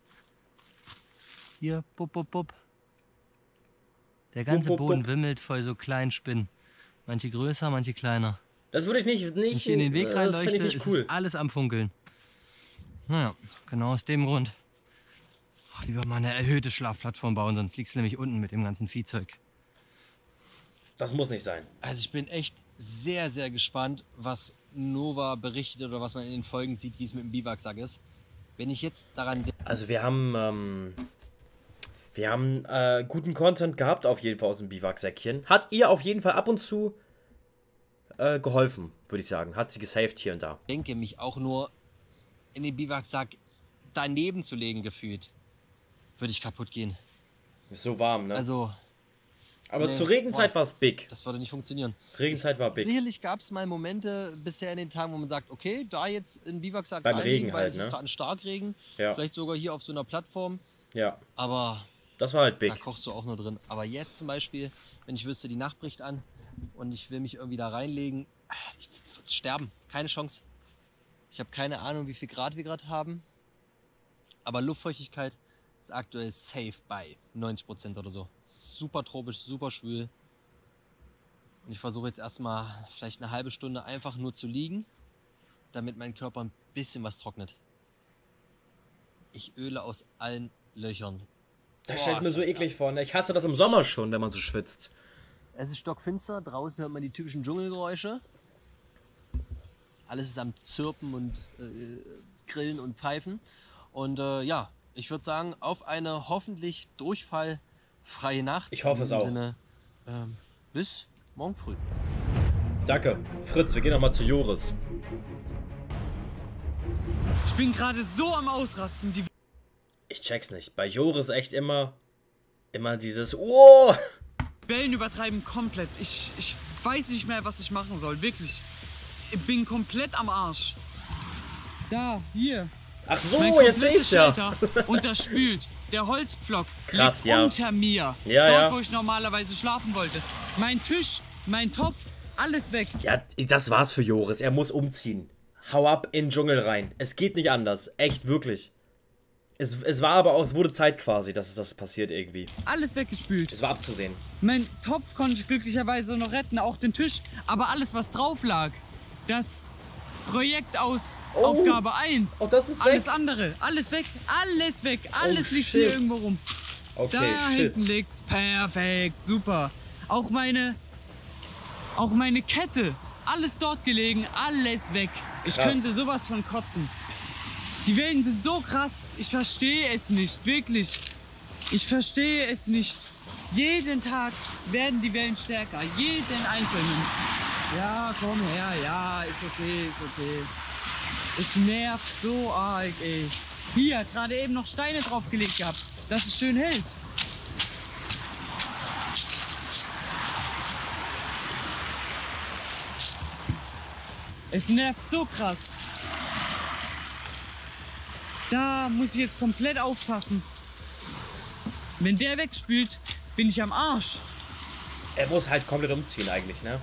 Hier, bup, bup, bup. Der ganze Bup, bup, Boden bup. wimmelt voll so kleinen Spinnen. Manche größer, manche kleiner. Das würde ich nicht, Wenn nicht, ich hier in den Weg äh, das finde reinleuchte, ich nicht ist cool. es alles am Funkeln. Naja, genau aus dem Grund. Ach, lieber mal eine erhöhte Schlafplattform bauen, sonst liegst du nämlich unten mit dem ganzen Viehzeug. Das muss nicht sein. Also ich bin echt sehr, sehr gespannt, was Nova berichtet oder was man in den Folgen sieht, wie es mit dem Biwaksack ist. Wenn ich jetzt daran denke... Also wir haben, ähm, wir haben äh, guten Content gehabt auf jeden Fall aus dem Biwaksäckchen. Hat ihr auf jeden Fall ab und zu äh, geholfen, würde ich sagen. Hat sie gesaved hier und da. denke, mich auch nur in den Biwaksack daneben zu legen gefühlt, würde ich kaputt gehen. Ist so warm, ne? Also, Aber nee, zur Regenzeit boah, war es big. das würde nicht funktionieren. Regenzeit war big. Sicherlich gab es mal Momente bisher in den Tagen, wo man sagt, okay, da jetzt in Biwaksack Beim reinlegen, Regen weil halt, es ist ne? gerade ein Starkregen, Ja, vielleicht sogar hier auf so einer Plattform, ja. aber Das war halt da big. kochst du auch nur drin. Aber jetzt zum Beispiel, wenn ich wüsste, die Nacht bricht an und ich will mich irgendwie da reinlegen, ich würde sterben, keine Chance. Ich habe keine Ahnung, wie viel Grad wir gerade haben, aber Luftfeuchtigkeit ist aktuell safe bei neunzig Prozent oder so. Super tropisch, super schwül. Und ich versuche jetzt erstmal vielleicht eine halbe Stunde einfach nur zu liegen, damit mein Körper ein bisschen was trocknet. Ich öle aus allen Löchern. Das Boah, stellt mir ist so das eklig vor. Ne? Ich hasse das im Sommer schon, wenn man so schwitzt. Es ist stockfinster, draußen hört man die typischen Dschungelgeräusche. Alles ist am Zirpen und äh, Grillen und Pfeifen. Und äh, ja, ich würde sagen, auf eine hoffentlich durchfallfreie Nacht. Ich hoffe In es diesem auch. Sinne, ähm, bis morgen früh. Danke. Fritz, wir gehen nochmal zu Joris. Ich bin gerade so am Ausrasten. Die Ich check's nicht. Bei Joris echt immer, immer dieses Oh! Wellen übertreiben komplett. Ich, ich weiß nicht mehr, was ich machen soll. Wirklich. Ich bin komplett am Arsch. Da, hier. Ach so, Mein jetzt sehe ich's ja. komplettes Shelter unterspült. Der Holzpflock Krass, liegt ja. unter mir. Ja, dort, ja. wo ich normalerweise schlafen wollte. Mein Tisch, mein Topf, alles weg. Ja, das war's für Joris. Er muss umziehen. Hau ab in den Dschungel rein. Es geht nicht anders. Echt, wirklich. Es, es war aber auch, es wurde Zeit quasi, dass es das passiert irgendwie. Alles weggespült. Es war abzusehen. Mein Topf konnte ich glücklicherweise noch retten, auch den Tisch. Aber alles, was drauf lag, das Projektaus Oh. Aufgabe eins. Oh, das ist Alles weg. andere, alles weg, alles weg, alles Oh, liegt shit. hier irgendwo rum. Okay, Da shit. hinten liegt's, perfekt, super. Auch meine, auch meine Kette, alles dort gelegen, alles weg. Ich Krass. könnte sowas von kotzen. Die Wellen sind so krass, ich verstehe es nicht, wirklich. Ich verstehe es nicht. Jeden Tag werden die Wellen stärker, jeden einzelnen. Ja, komm her, ja, ist okay, ist okay. Es nervt so arg, ey. Hier, gerade eben noch Steine draufgelegt gehabt, dass es schön hält. Es nervt so krass. Da muss ich jetzt komplett aufpassen. Wenn der wegspült, bin ich am Arsch. Er muss halt komplett umziehen eigentlich, ne?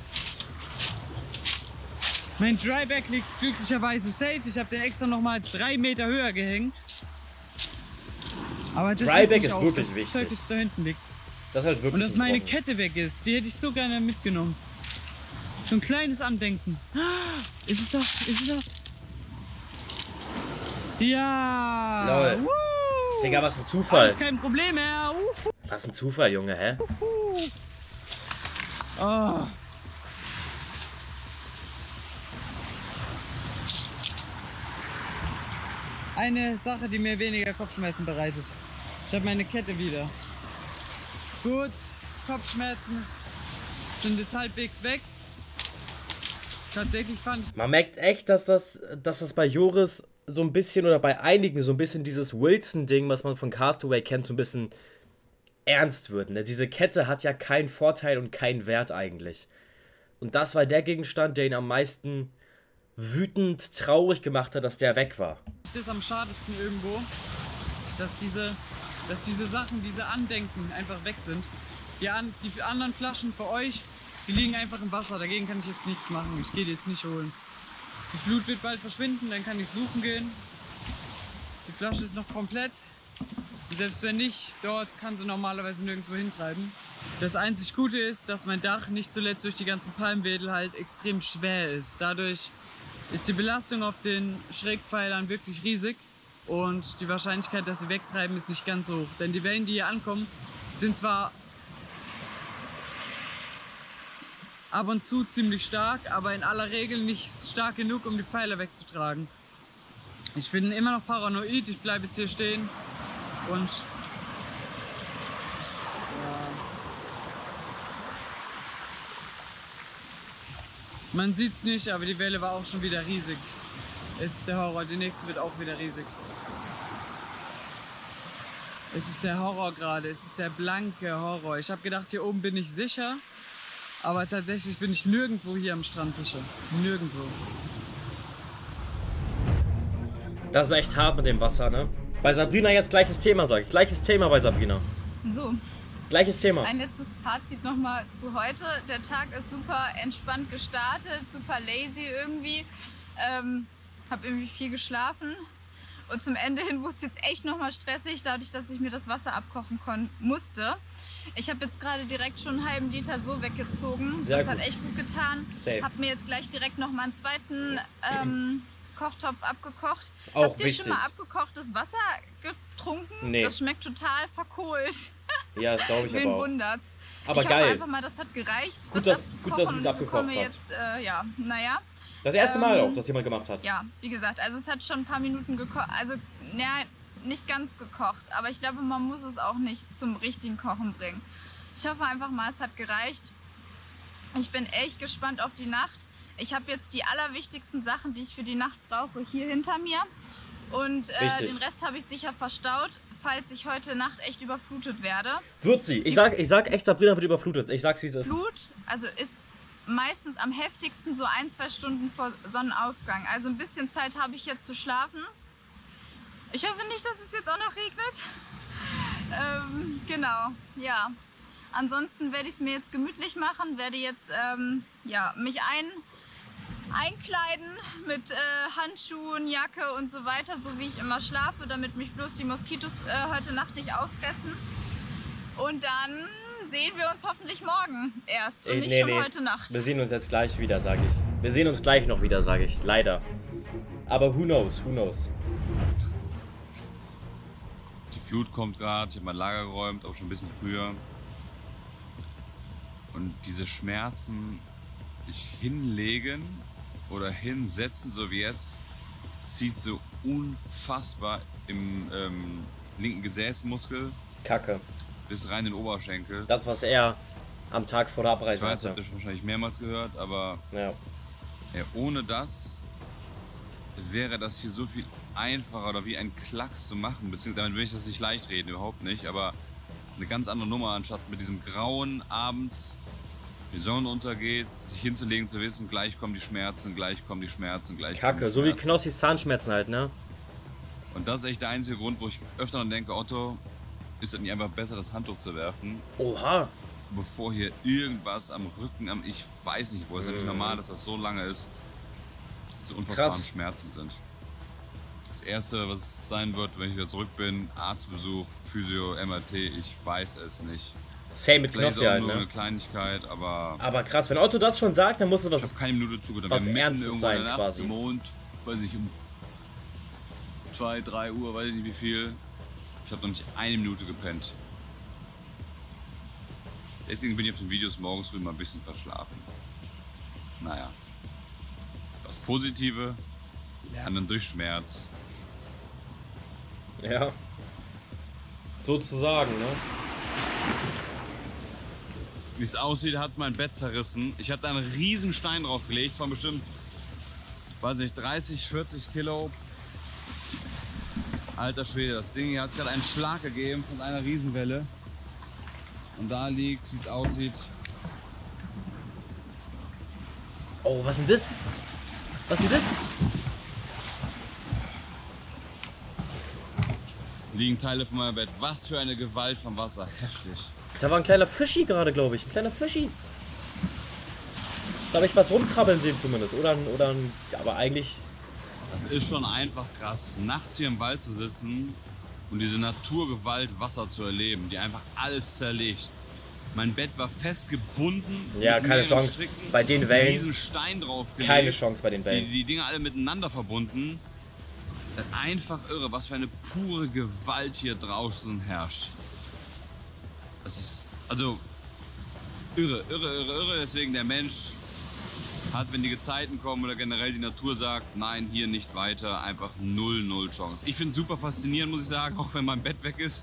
Mein Dryback liegt glücklicherweise safe. Ich habe den extra noch mal drei Meter höher gehängt. Aber das Dryback regt mich ist auf, wirklich dass wichtig. Das Zeug jetzt da hinten liegt. Das ist halt wirklich Und dass ein meine Problem. Kette weg ist, die hätte ich so gerne mitgenommen. So ein kleines Andenken. Ist es das? Ist es das? Ja! Lol. Woo! Digga, was ein Zufall. Alles kein Problem mehr. Uh. Was ein Zufall, Junge, hä? Oh. Eine Sache, die mir weniger Kopfschmerzen bereitet. Ich habe meine Kette wieder. Gut, Kopfschmerzen sind jetzt halbwegs weg. Tatsächlich fand ich... Man merkt echt, dass das, dass das bei Joris so ein bisschen oder bei einigen so ein bisschen dieses Wilson-Ding, was man von Castaway kennt, so ein bisschen ernst wird. Ne? Diese Kette hat ja keinen Vorteil und keinen Wert eigentlich. Und das war der Gegenstand, der ihn am meisten wütend, traurig gemacht hat, dass der weg war. Das ist am schadesten irgendwo, dass diese, dass diese Sachen, diese Andenken einfach weg sind. Die, an, die anderen Flaschen für euch, die liegen einfach im Wasser, dagegen kann ich jetzt nichts machen. Ich gehe die jetzt nicht holen. Die Flut wird bald verschwinden, dann kann ich suchen gehen. Die Flasche ist noch komplett. Und selbst wenn nicht, dort kann sie normalerweise nirgendwo hintreiben. Das einzig Gute ist, dass mein Dach nicht zuletzt durch die ganzen Palmwedel halt extrem schwer ist. Dadurch ist die Belastung auf den Schrägpfeilern wirklich riesig und die Wahrscheinlichkeit, dass sie wegtreiben, ist nicht ganz hoch. Denn die Wellen, die hier ankommen, sind zwar ab und zu ziemlich stark, aber in aller Regel nicht stark genug, um die Pfeiler wegzutragen. Ich bin immer noch paranoid, ich bleibe jetzt hier stehen und ja. Man sieht es nicht, aber die Welle war auch schon wieder riesig. Es ist der Horror, die nächste wird auch wieder riesig. Es ist der Horror gerade, es ist der blanke Horror. Ich habe gedacht, hier oben bin ich sicher, aber tatsächlich bin ich nirgendwo hier am Strand sicher. Nirgendwo. Das ist echt hart mit dem Wasser, ne? Bei Sabrina jetzt gleiches Thema, sag ich. Gleiches Thema bei Sabrina. So, Gleiches Thema. ein letztes Fazit nochmal zu heute. Der Tag ist super entspannt gestartet, super lazy irgendwie. Ähm, hab irgendwie viel geschlafen. Und zum Ende hin wurde es jetzt echt nochmal stressig, dadurch, dass ich mir das Wasser abkochen musste. Ich habe jetzt gerade direkt schon einen halben Liter so weggezogen. Sehr das gut. hat echt gut getan. Safe. Hab mir jetzt gleich direkt nochmal einen zweiten ähm, Kochtopf abgekocht. Auch Hast du wichtig. schon mal abgekochtes Wasser getrunken? Nee. Das schmeckt total verkohlt. Ja, das glaube ich Wen aber auch. wundert's? Aber ich geil. hoffe einfach mal, das hat gereicht. Gut, das dass- gut, dass sie es abzukochen abgekocht und bekomme hat. Jetzt, äh, ja, naja. Das erste Mal Ähm, auch, dass jemand gemacht hat. Ja, wie gesagt, also es hat schon ein paar Minuten gekocht. Also, ja, nicht ganz gekocht. Aber ich glaube, man muss es auch nicht zum richtigen Kochen bringen. Ich hoffe einfach mal, es hat gereicht. Ich bin echt gespannt auf die Nacht. Ich habe jetzt die allerwichtigsten Sachen, die ich für die Nacht brauche, hier hinter mir. Und äh, Richtig. den Rest habe ich sicher verstaut, falls ich heute Nacht echt überflutet werde. Wird sie. Ich sag, ich sag echt, Sabrina wird überflutet. Ich sag's, wie es ist. Flut, also ist meistens am heftigsten so ein, zwei Stunden vor Sonnenaufgang. Also ein bisschen Zeit habe ich jetzt zu schlafen. Ich hoffe nicht, dass es jetzt auch noch regnet. ähm, genau, ja. Ansonsten werde ich es mir jetzt gemütlich machen, werde jetzt ähm, ja, mich ein, einkleiden mit äh, Handschuhen, Jacke und so weiter, so wie ich immer schlafe, damit mich bloß die Moskitos äh, heute Nacht nicht auffressen. Und dann sehen wir uns hoffentlich morgen erst und Ey, nicht nee, schon nee. heute Nacht. Wir sehen uns jetzt gleich wieder, sag ich. Wir sehen uns gleich noch wieder, sage ich. Leider. Aber who knows, who knows. Die Flut kommt gerade, ich habe mein Lager geräumt, auch schon ein bisschen früher. Und diese Schmerzen, sich hinlegen oder hinsetzen, so wie jetzt, zieht so unfassbar im ähm, linken Gesäßmuskel Kacke. bis rein in den Oberschenkel. Das, was er am Tag vor der Ich Abreise weiß, hatte. habt ihr schon wahrscheinlich mehrmals gehört, aber Ja. ja, ohne das wäre das hier so viel einfacher oder wie ein Klacks zu machen, beziehungsweise damit will ich das nicht leicht reden, überhaupt nicht, aber eine ganz andere Nummer, anstatt mit diesem Grauen abends, die Sonne untergeht, sich hinzulegen, zu wissen, gleich kommen die Schmerzen, gleich kommen die Schmerzen, gleich kommen Kacke, die so wie Schmerzen. Knossis Zahnschmerzen halt, ne? Und das ist echt der einzige Grund, wo ich öfter dann denke, Otto, ist es nicht einfach besser, das Handtuch zu werfen, Oha. bevor hier irgendwas am Rücken, am ich weiß nicht wo, es ist ja nicht normal, dass das so lange ist, so unfassbaren Krass. Schmerzen sind. Das erste, was es sein wird, wenn ich wieder zurück bin, Arztbesuch, Physio, M R T, ich weiß es nicht. Same mit Vielleicht Knossi auch halt, nur ne? eine Kleinigkeit, aber Aber krass, wenn Otto das schon sagt, dann muss es ich habe was... keine Minute zugedacht. was Wir mitten Ernstes irgendwo sein in der Nacht, quasi. im Mond, weiß nicht, um zwei, drei Uhr, weiß ich nicht wie viel. Ich habe noch nicht eine Minute gepennt. Deswegen bin ich auf den Videos morgens früh mal ein bisschen verschlafen. Naja. Das Positive, lernen durch Schmerz. Ja. Sozusagen, ne? Wie es aussieht, hat es mein Bett zerrissen. Ich habe da einen riesen Stein drauf gelegt, von bestimmt, weiß nicht, dreißig, vierzig Kilo. Alter Schwede, das Ding hier hat es gerade einen Schlag gegeben von einer Riesenwelle. Und da liegt, wie es aussieht, Oh, was ist denn das? Was ist denn das? liegen Teile von meinem Bett. Was für eine Gewalt vom Wasser. Heftig. Da war ein kleiner Fischi gerade, glaube ich. Ein kleiner Fischi. Da habe ich was rumkrabbeln sehen zumindest. Oder ein, oder ein, ja, aber eigentlich... Das ist schon einfach krass, nachts hier im Wald zu sitzen und diese Naturgewalt Wasser zu erleben, die einfach alles zerlegt. Mein Bett war festgebunden. Ja, mit keine mehreren Chance. Stricken, Bei den einen Wellen riesen Stein draufgelegt. keine Chance bei den Die, Wellen. die Dinger alle miteinander verbunden. Einfach irre, was für eine pure Gewalt hier draußen herrscht. Das ist, also, irre, irre, irre, irre. Deswegen der Mensch hat, wenn die Gezeiten kommen oder generell die Natur sagt, nein, hier nicht weiter, einfach null, null Chance. Ich finde es super faszinierend, muss ich sagen, auch wenn mein Bett weg ist.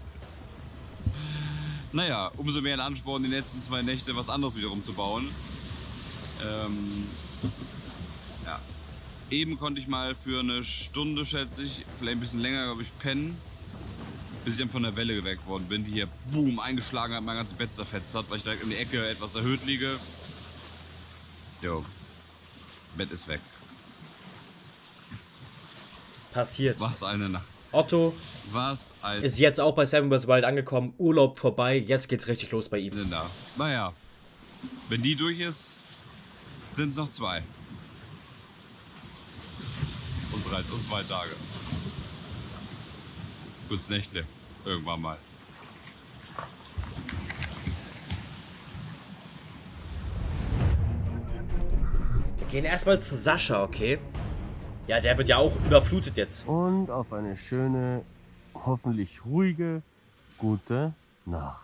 Naja, umso mehr ein Ansporn, die letzten zwei Nächte was anderes wiederum zu bauen. Ähm, ja. Eben konnte ich mal für eine Stunde, schätze ich, vielleicht ein bisschen länger, glaube ich, pennen, bis ich dann von der Welle geweckt worden bin, die hier, boom, eingeschlagen hat, mein ganzes Bett zerfetzt hat, weil ich direkt in die Ecke etwas erhöht liege. Jo, Bett ist weg. Passiert. Was eine Nacht. Otto Was ein... ist jetzt auch bei Seven Wars Wild angekommen. Urlaub vorbei. Jetzt geht's richtig los bei ihm. Da. Naja, wenn die durch ist, sind es noch zwei. Und drei und zwei Tage. Kurz Nächte. Irgendwann mal. Wir gehen erstmal zu Sascha, okay? Ja, der wird ja auch überflutet jetzt. Und auf eine schöne, hoffentlich ruhige, gute Nacht.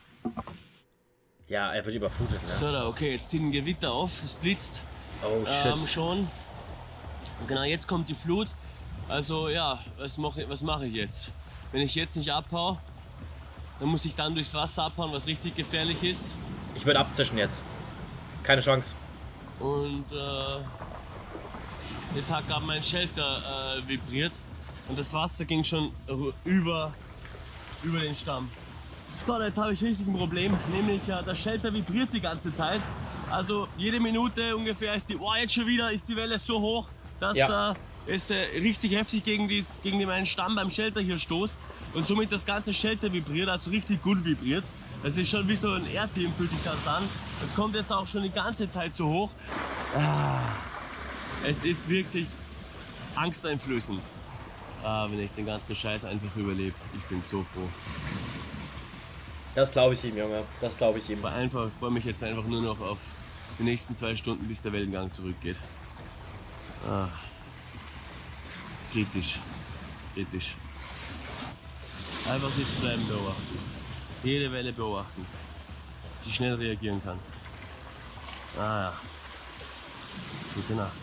Ja, er wird überflutet, ne? So, da, okay, jetzt zieht ein Gewitter auf, es blitzt Oh, ähm, shit. schon. Und genau, jetzt kommt die Flut. Also ja, was mache was mach ich jetzt? Wenn ich jetzt nicht abhau, dann muss ich dann durchs Wasser abhauen, was richtig gefährlich ist. Ich würde abzischen jetzt. Keine Chance. Und äh, jetzt hat gerade mein Shelter äh, vibriert und das Wasser ging schon über, über den Stamm. So, jetzt habe ich richtig ein Problem, nämlich äh, das Shelter vibriert die ganze Zeit. Also jede Minute ungefähr ist die, oh jetzt schon wieder ist die Welle so hoch, dass Ja. äh, es äh, richtig heftig gegen, dies, gegen den meinen Stamm beim Shelter hier stoßt und somit das ganze Shelter vibriert, also richtig gut vibriert. Das ist schon wie so ein Erdbeben, fühlt sich das an. Das kommt jetzt auch schon die ganze Zeit so hoch. Ah, es ist wirklich angsteinflößend, ah, wenn ich den ganzen Scheiß einfach überlebe. Ich bin so froh. Das glaube ich ihm, Junge. Das glaube ich ihm. Ich freue mich jetzt einfach nur noch auf die nächsten zwei Stunden, bis der Wellengang zurückgeht. Ah. Kritisch. Kritisch. Einfach sitzen bleiben, beobachten. Jede Welle beobachten. Die schnell reagieren kann. Ah ja. Gute Nacht.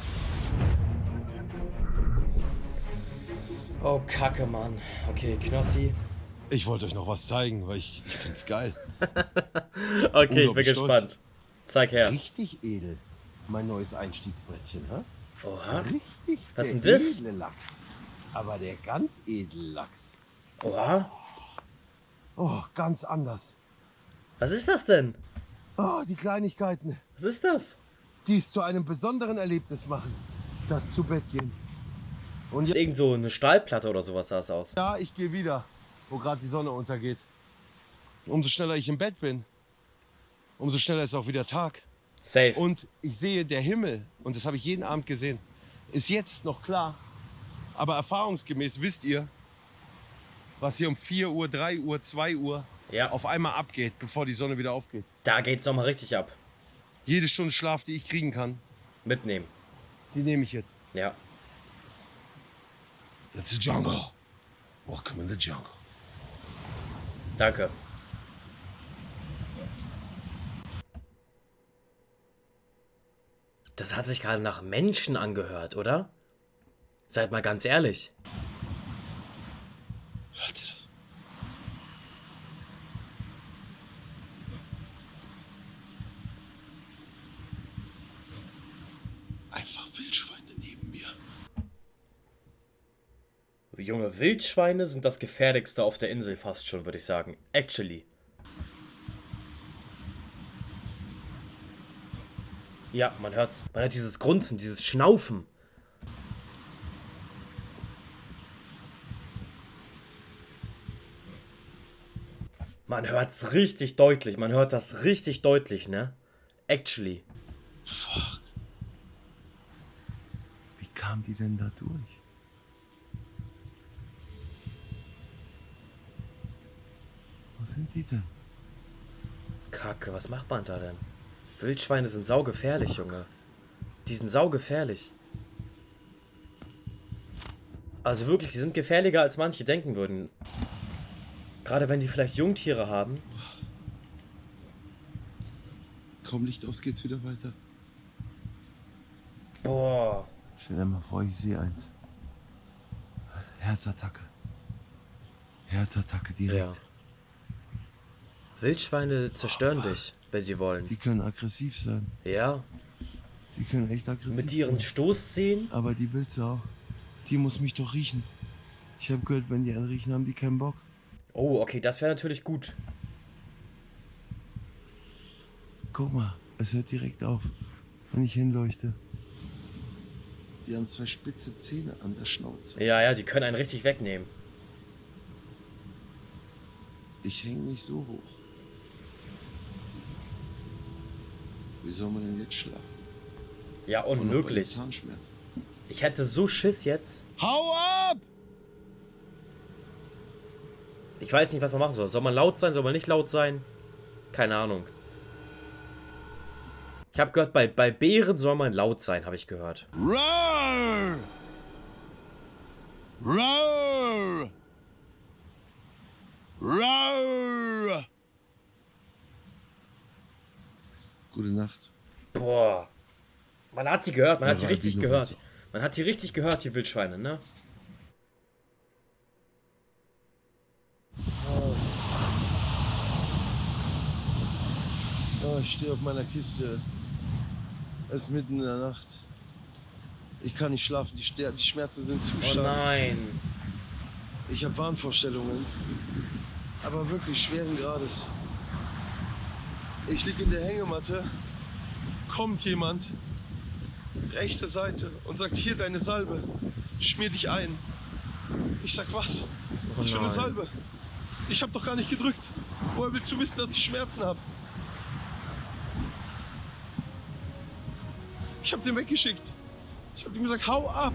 Oh, Kacke, Mann. Okay, Knossi. Ich wollte euch noch was zeigen, weil ich, ich find's geil. Okay, ich bin Unglaublich gespannt. stolz. Zeig her. Richtig edel. Mein neues Einstiegsbrettchen, hä? Oha. Richtig. Was der ist denn das? edle Lachs. Aber der ganz edle Lachs. Oha. Oh, ganz anders. Was ist das denn? Oh, die Kleinigkeiten, Was ist das? die es zu einem besonderen Erlebnis machen. Das zu Bett gehen. Und Das ist irgend so eine Stahlplatte oder sowas sah es aus. ja, ich gehe wieder, wo gerade die Sonne untergeht. Umso schneller ich im Bett bin, umso schneller ist auch wieder Tag. Safe. Und ich sehe, der Himmel, und das habe ich jeden Abend gesehen, ist jetzt noch klar. Aber erfahrungsgemäß wisst ihr, was hier um vier Uhr, drei Uhr, zwei Uhr Ja, auf einmal abgeht, bevor die Sonne wieder aufgeht. da geht's nochmal richtig ab. Jede Stunde Schlaf, die ich kriegen kann, Mitnehmen. die nehme ich jetzt. Ja. That's the jungle. Welcome in the jungle. Danke. Das hat sich gerade nach Menschen angehört, oder? Seid mal ganz ehrlich. Hört ihr das? Einfach Wildschweine neben mir. Junge, Wildschweine sind das gefährlichste auf der Insel fast schon, würde ich sagen. Actually. Ja, man hört's. Man hört dieses Grunzen, dieses Schnaufen. Man hört's richtig deutlich. Man hört das richtig deutlich, ne? Actually. Fuck. Wie kam die denn da durch? Wo sind die denn? Kacke, was macht man da denn? Wildschweine sind saugefährlich, Junge. Die sind saugefährlich. Also wirklich, die sind gefährlicher, als manche denken würden. Gerade wenn die vielleicht Jungtiere haben. Kaum Licht aus geht's wieder weiter. Boah. Stell dir mal vor, ich sehe eins. Herzattacke. Herzattacke direkt. Ja. Wildschweine zerstören dich, wenn sie wollen. Die können aggressiv sein. Ja. Die können echt aggressiv Mit ihren sein. Stoßzähnen. Aber die Wildsau, die muss mich doch riechen. Ich habe gehört, wenn die einen riechen, haben die keinen Bock. Oh, okay, das wäre natürlich gut. Guck mal, es hört direkt auf, wenn ich hinleuchte. Die haben zwei spitze Zähne an der Schnauze. Ja, ja, die können einen richtig wegnehmen. Ich hänge nicht so hoch. Wie soll man denn jetzt schlafen? Ja, Und noch bei den unmöglich. Zahnschmerzen. Ich hätte so Schiss jetzt. Hau ab! Ich weiß nicht, was man machen soll. Soll man laut sein? Soll man nicht laut sein? Keine Ahnung. Ich habe gehört, bei, bei Bären soll man laut sein, habe ich gehört. Roar! Roar! Roar! Gute Nacht. Boah. Man hat die gehört, man Ja, hat die war richtig die gehört. Notiz. Man hat die richtig gehört, die Wildschweine, ne? Oh, ich stehe auf meiner Kiste. Es ist mitten in der Nacht. Ich kann nicht schlafen, die, Ster die Schmerzen sind zu Oh stark. nein. Ich habe Wahnvorstellungen, aber wirklich schweren Grades. Ich liege in der Hängematte, kommt jemand, rechte Seite, und sagt, hier deine Salbe, schmier dich ein. Ich sag, was? Oh Was für eine nein. Salbe? Ich habe doch gar nicht gedrückt. Woher willst du wissen, dass ich Schmerzen habe? Ich habe den weggeschickt. Ich habe ihm gesagt, hau ab.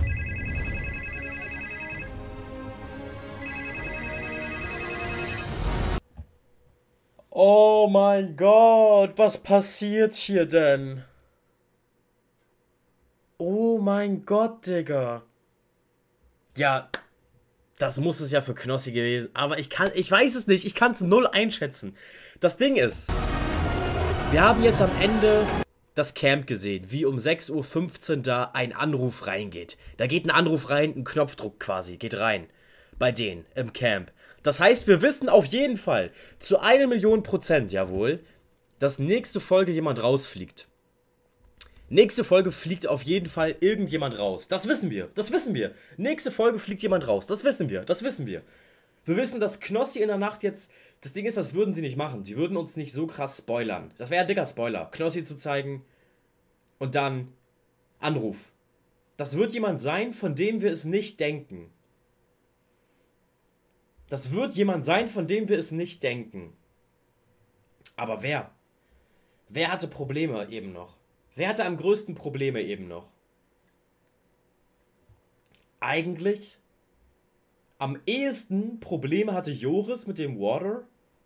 Oh mein Gott, was passiert hier denn? Oh mein Gott, Digga. Ja, das muss es ja für Knossi gewesen. Aber ich kann, ich weiß es nicht. Ich kann es null einschätzen. Das Ding ist, wir haben jetzt am Ende das Camp gesehen, wie um sechs Uhr fünfzehn da ein Anruf reingeht. Da geht ein Anruf rein, ein Knopfdruck quasi, geht rein. Bei denen im Camp. Das heißt, wir wissen auf jeden Fall, zu einer Million Prozent, jawohl, dass nächste Folge jemand rausfliegt. Nächste Folge fliegt auf jeden Fall irgendjemand raus. Das wissen wir. Das wissen wir. Nächste Folge fliegt jemand raus. Das wissen wir. Das wissen wir. Wir wissen, dass Knossi in der Nacht jetzt... Das Ding ist, das würden sie nicht machen. Sie würden uns nicht so krass spoilern. Das wäre ein dicker Spoiler. Knossi zu zeigen und dann Anruf. Das wird jemand sein, von dem wir es nicht denken. Das wird jemand sein, von dem wir es nicht denken. Aber wer? Wer hatte Probleme eben noch? Wer hatte am größten Probleme eben noch? Eigentlich am ehesten Probleme hatte Joris mit dem Water.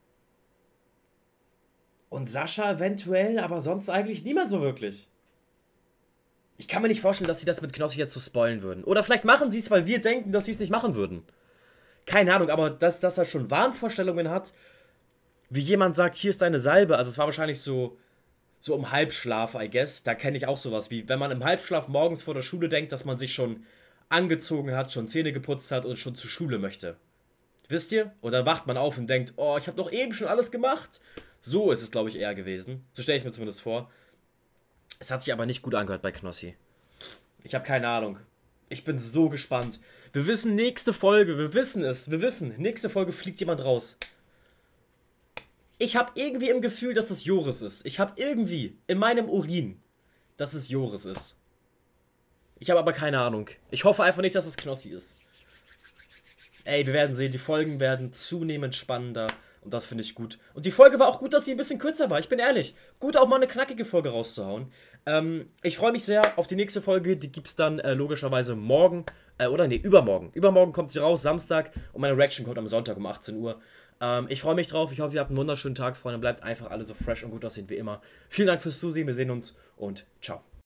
Und Sascha eventuell, aber sonst eigentlich niemand so wirklich. Ich kann mir nicht vorstellen, dass sie das mit Knossi jetzt so spoilen würden. Oder vielleicht machen sie es, weil wir denken, dass sie es nicht machen würden. Keine Ahnung, aber dass, dass er schon Wahnvorstellungen hat, wie jemand sagt, hier ist deine Salbe. Also es war wahrscheinlich so... So im Halbschlaf, I guess. Da kenne ich auch sowas wie, wenn man im Halbschlaf morgens vor der Schule denkt, dass man sich schon angezogen hat, schon Zähne geputzt hat und schon zur Schule möchte. Wisst ihr? Und dann wacht man auf und denkt, oh, ich habe doch eben schon alles gemacht. So ist es, glaube ich, eher gewesen. So stelle ich mir zumindest vor. Es hat sich aber nicht gut angehört bei Knossi. Ich habe keine Ahnung. Ich bin so gespannt. Wir wissen, nächste Folge, wir wissen es, wir wissen, nächste Folge fliegt jemand raus. Ich habe irgendwie im Gefühl, dass das Joris ist. Ich habe irgendwie in meinem Urin, dass es Joris ist. Ich habe aber keine Ahnung. Ich hoffe einfach nicht, dass es Knossi ist. Ey, wir werden sehen. Die Folgen werden zunehmend spannender. Und das finde ich gut. Und die Folge war auch gut, dass sie ein bisschen kürzer war. Ich bin ehrlich. Gut, auch mal eine knackige Folge rauszuhauen. Ähm, ich freue mich sehr auf die nächste Folge. Die gibt es dann äh, logischerweise morgen. Äh, oder nee, übermorgen. Übermorgen kommt sie raus, Samstag. Und meine Reaction kommt am Sonntag um achtzehn Uhr. Ähm, ich freue mich drauf. Ich hoffe, ihr habt einen wunderschönen Tag, Freunde. Bleibt einfach alle so fresh und gut aussehen wie immer. Vielen Dank fürs Zusehen. Wir sehen uns und ciao.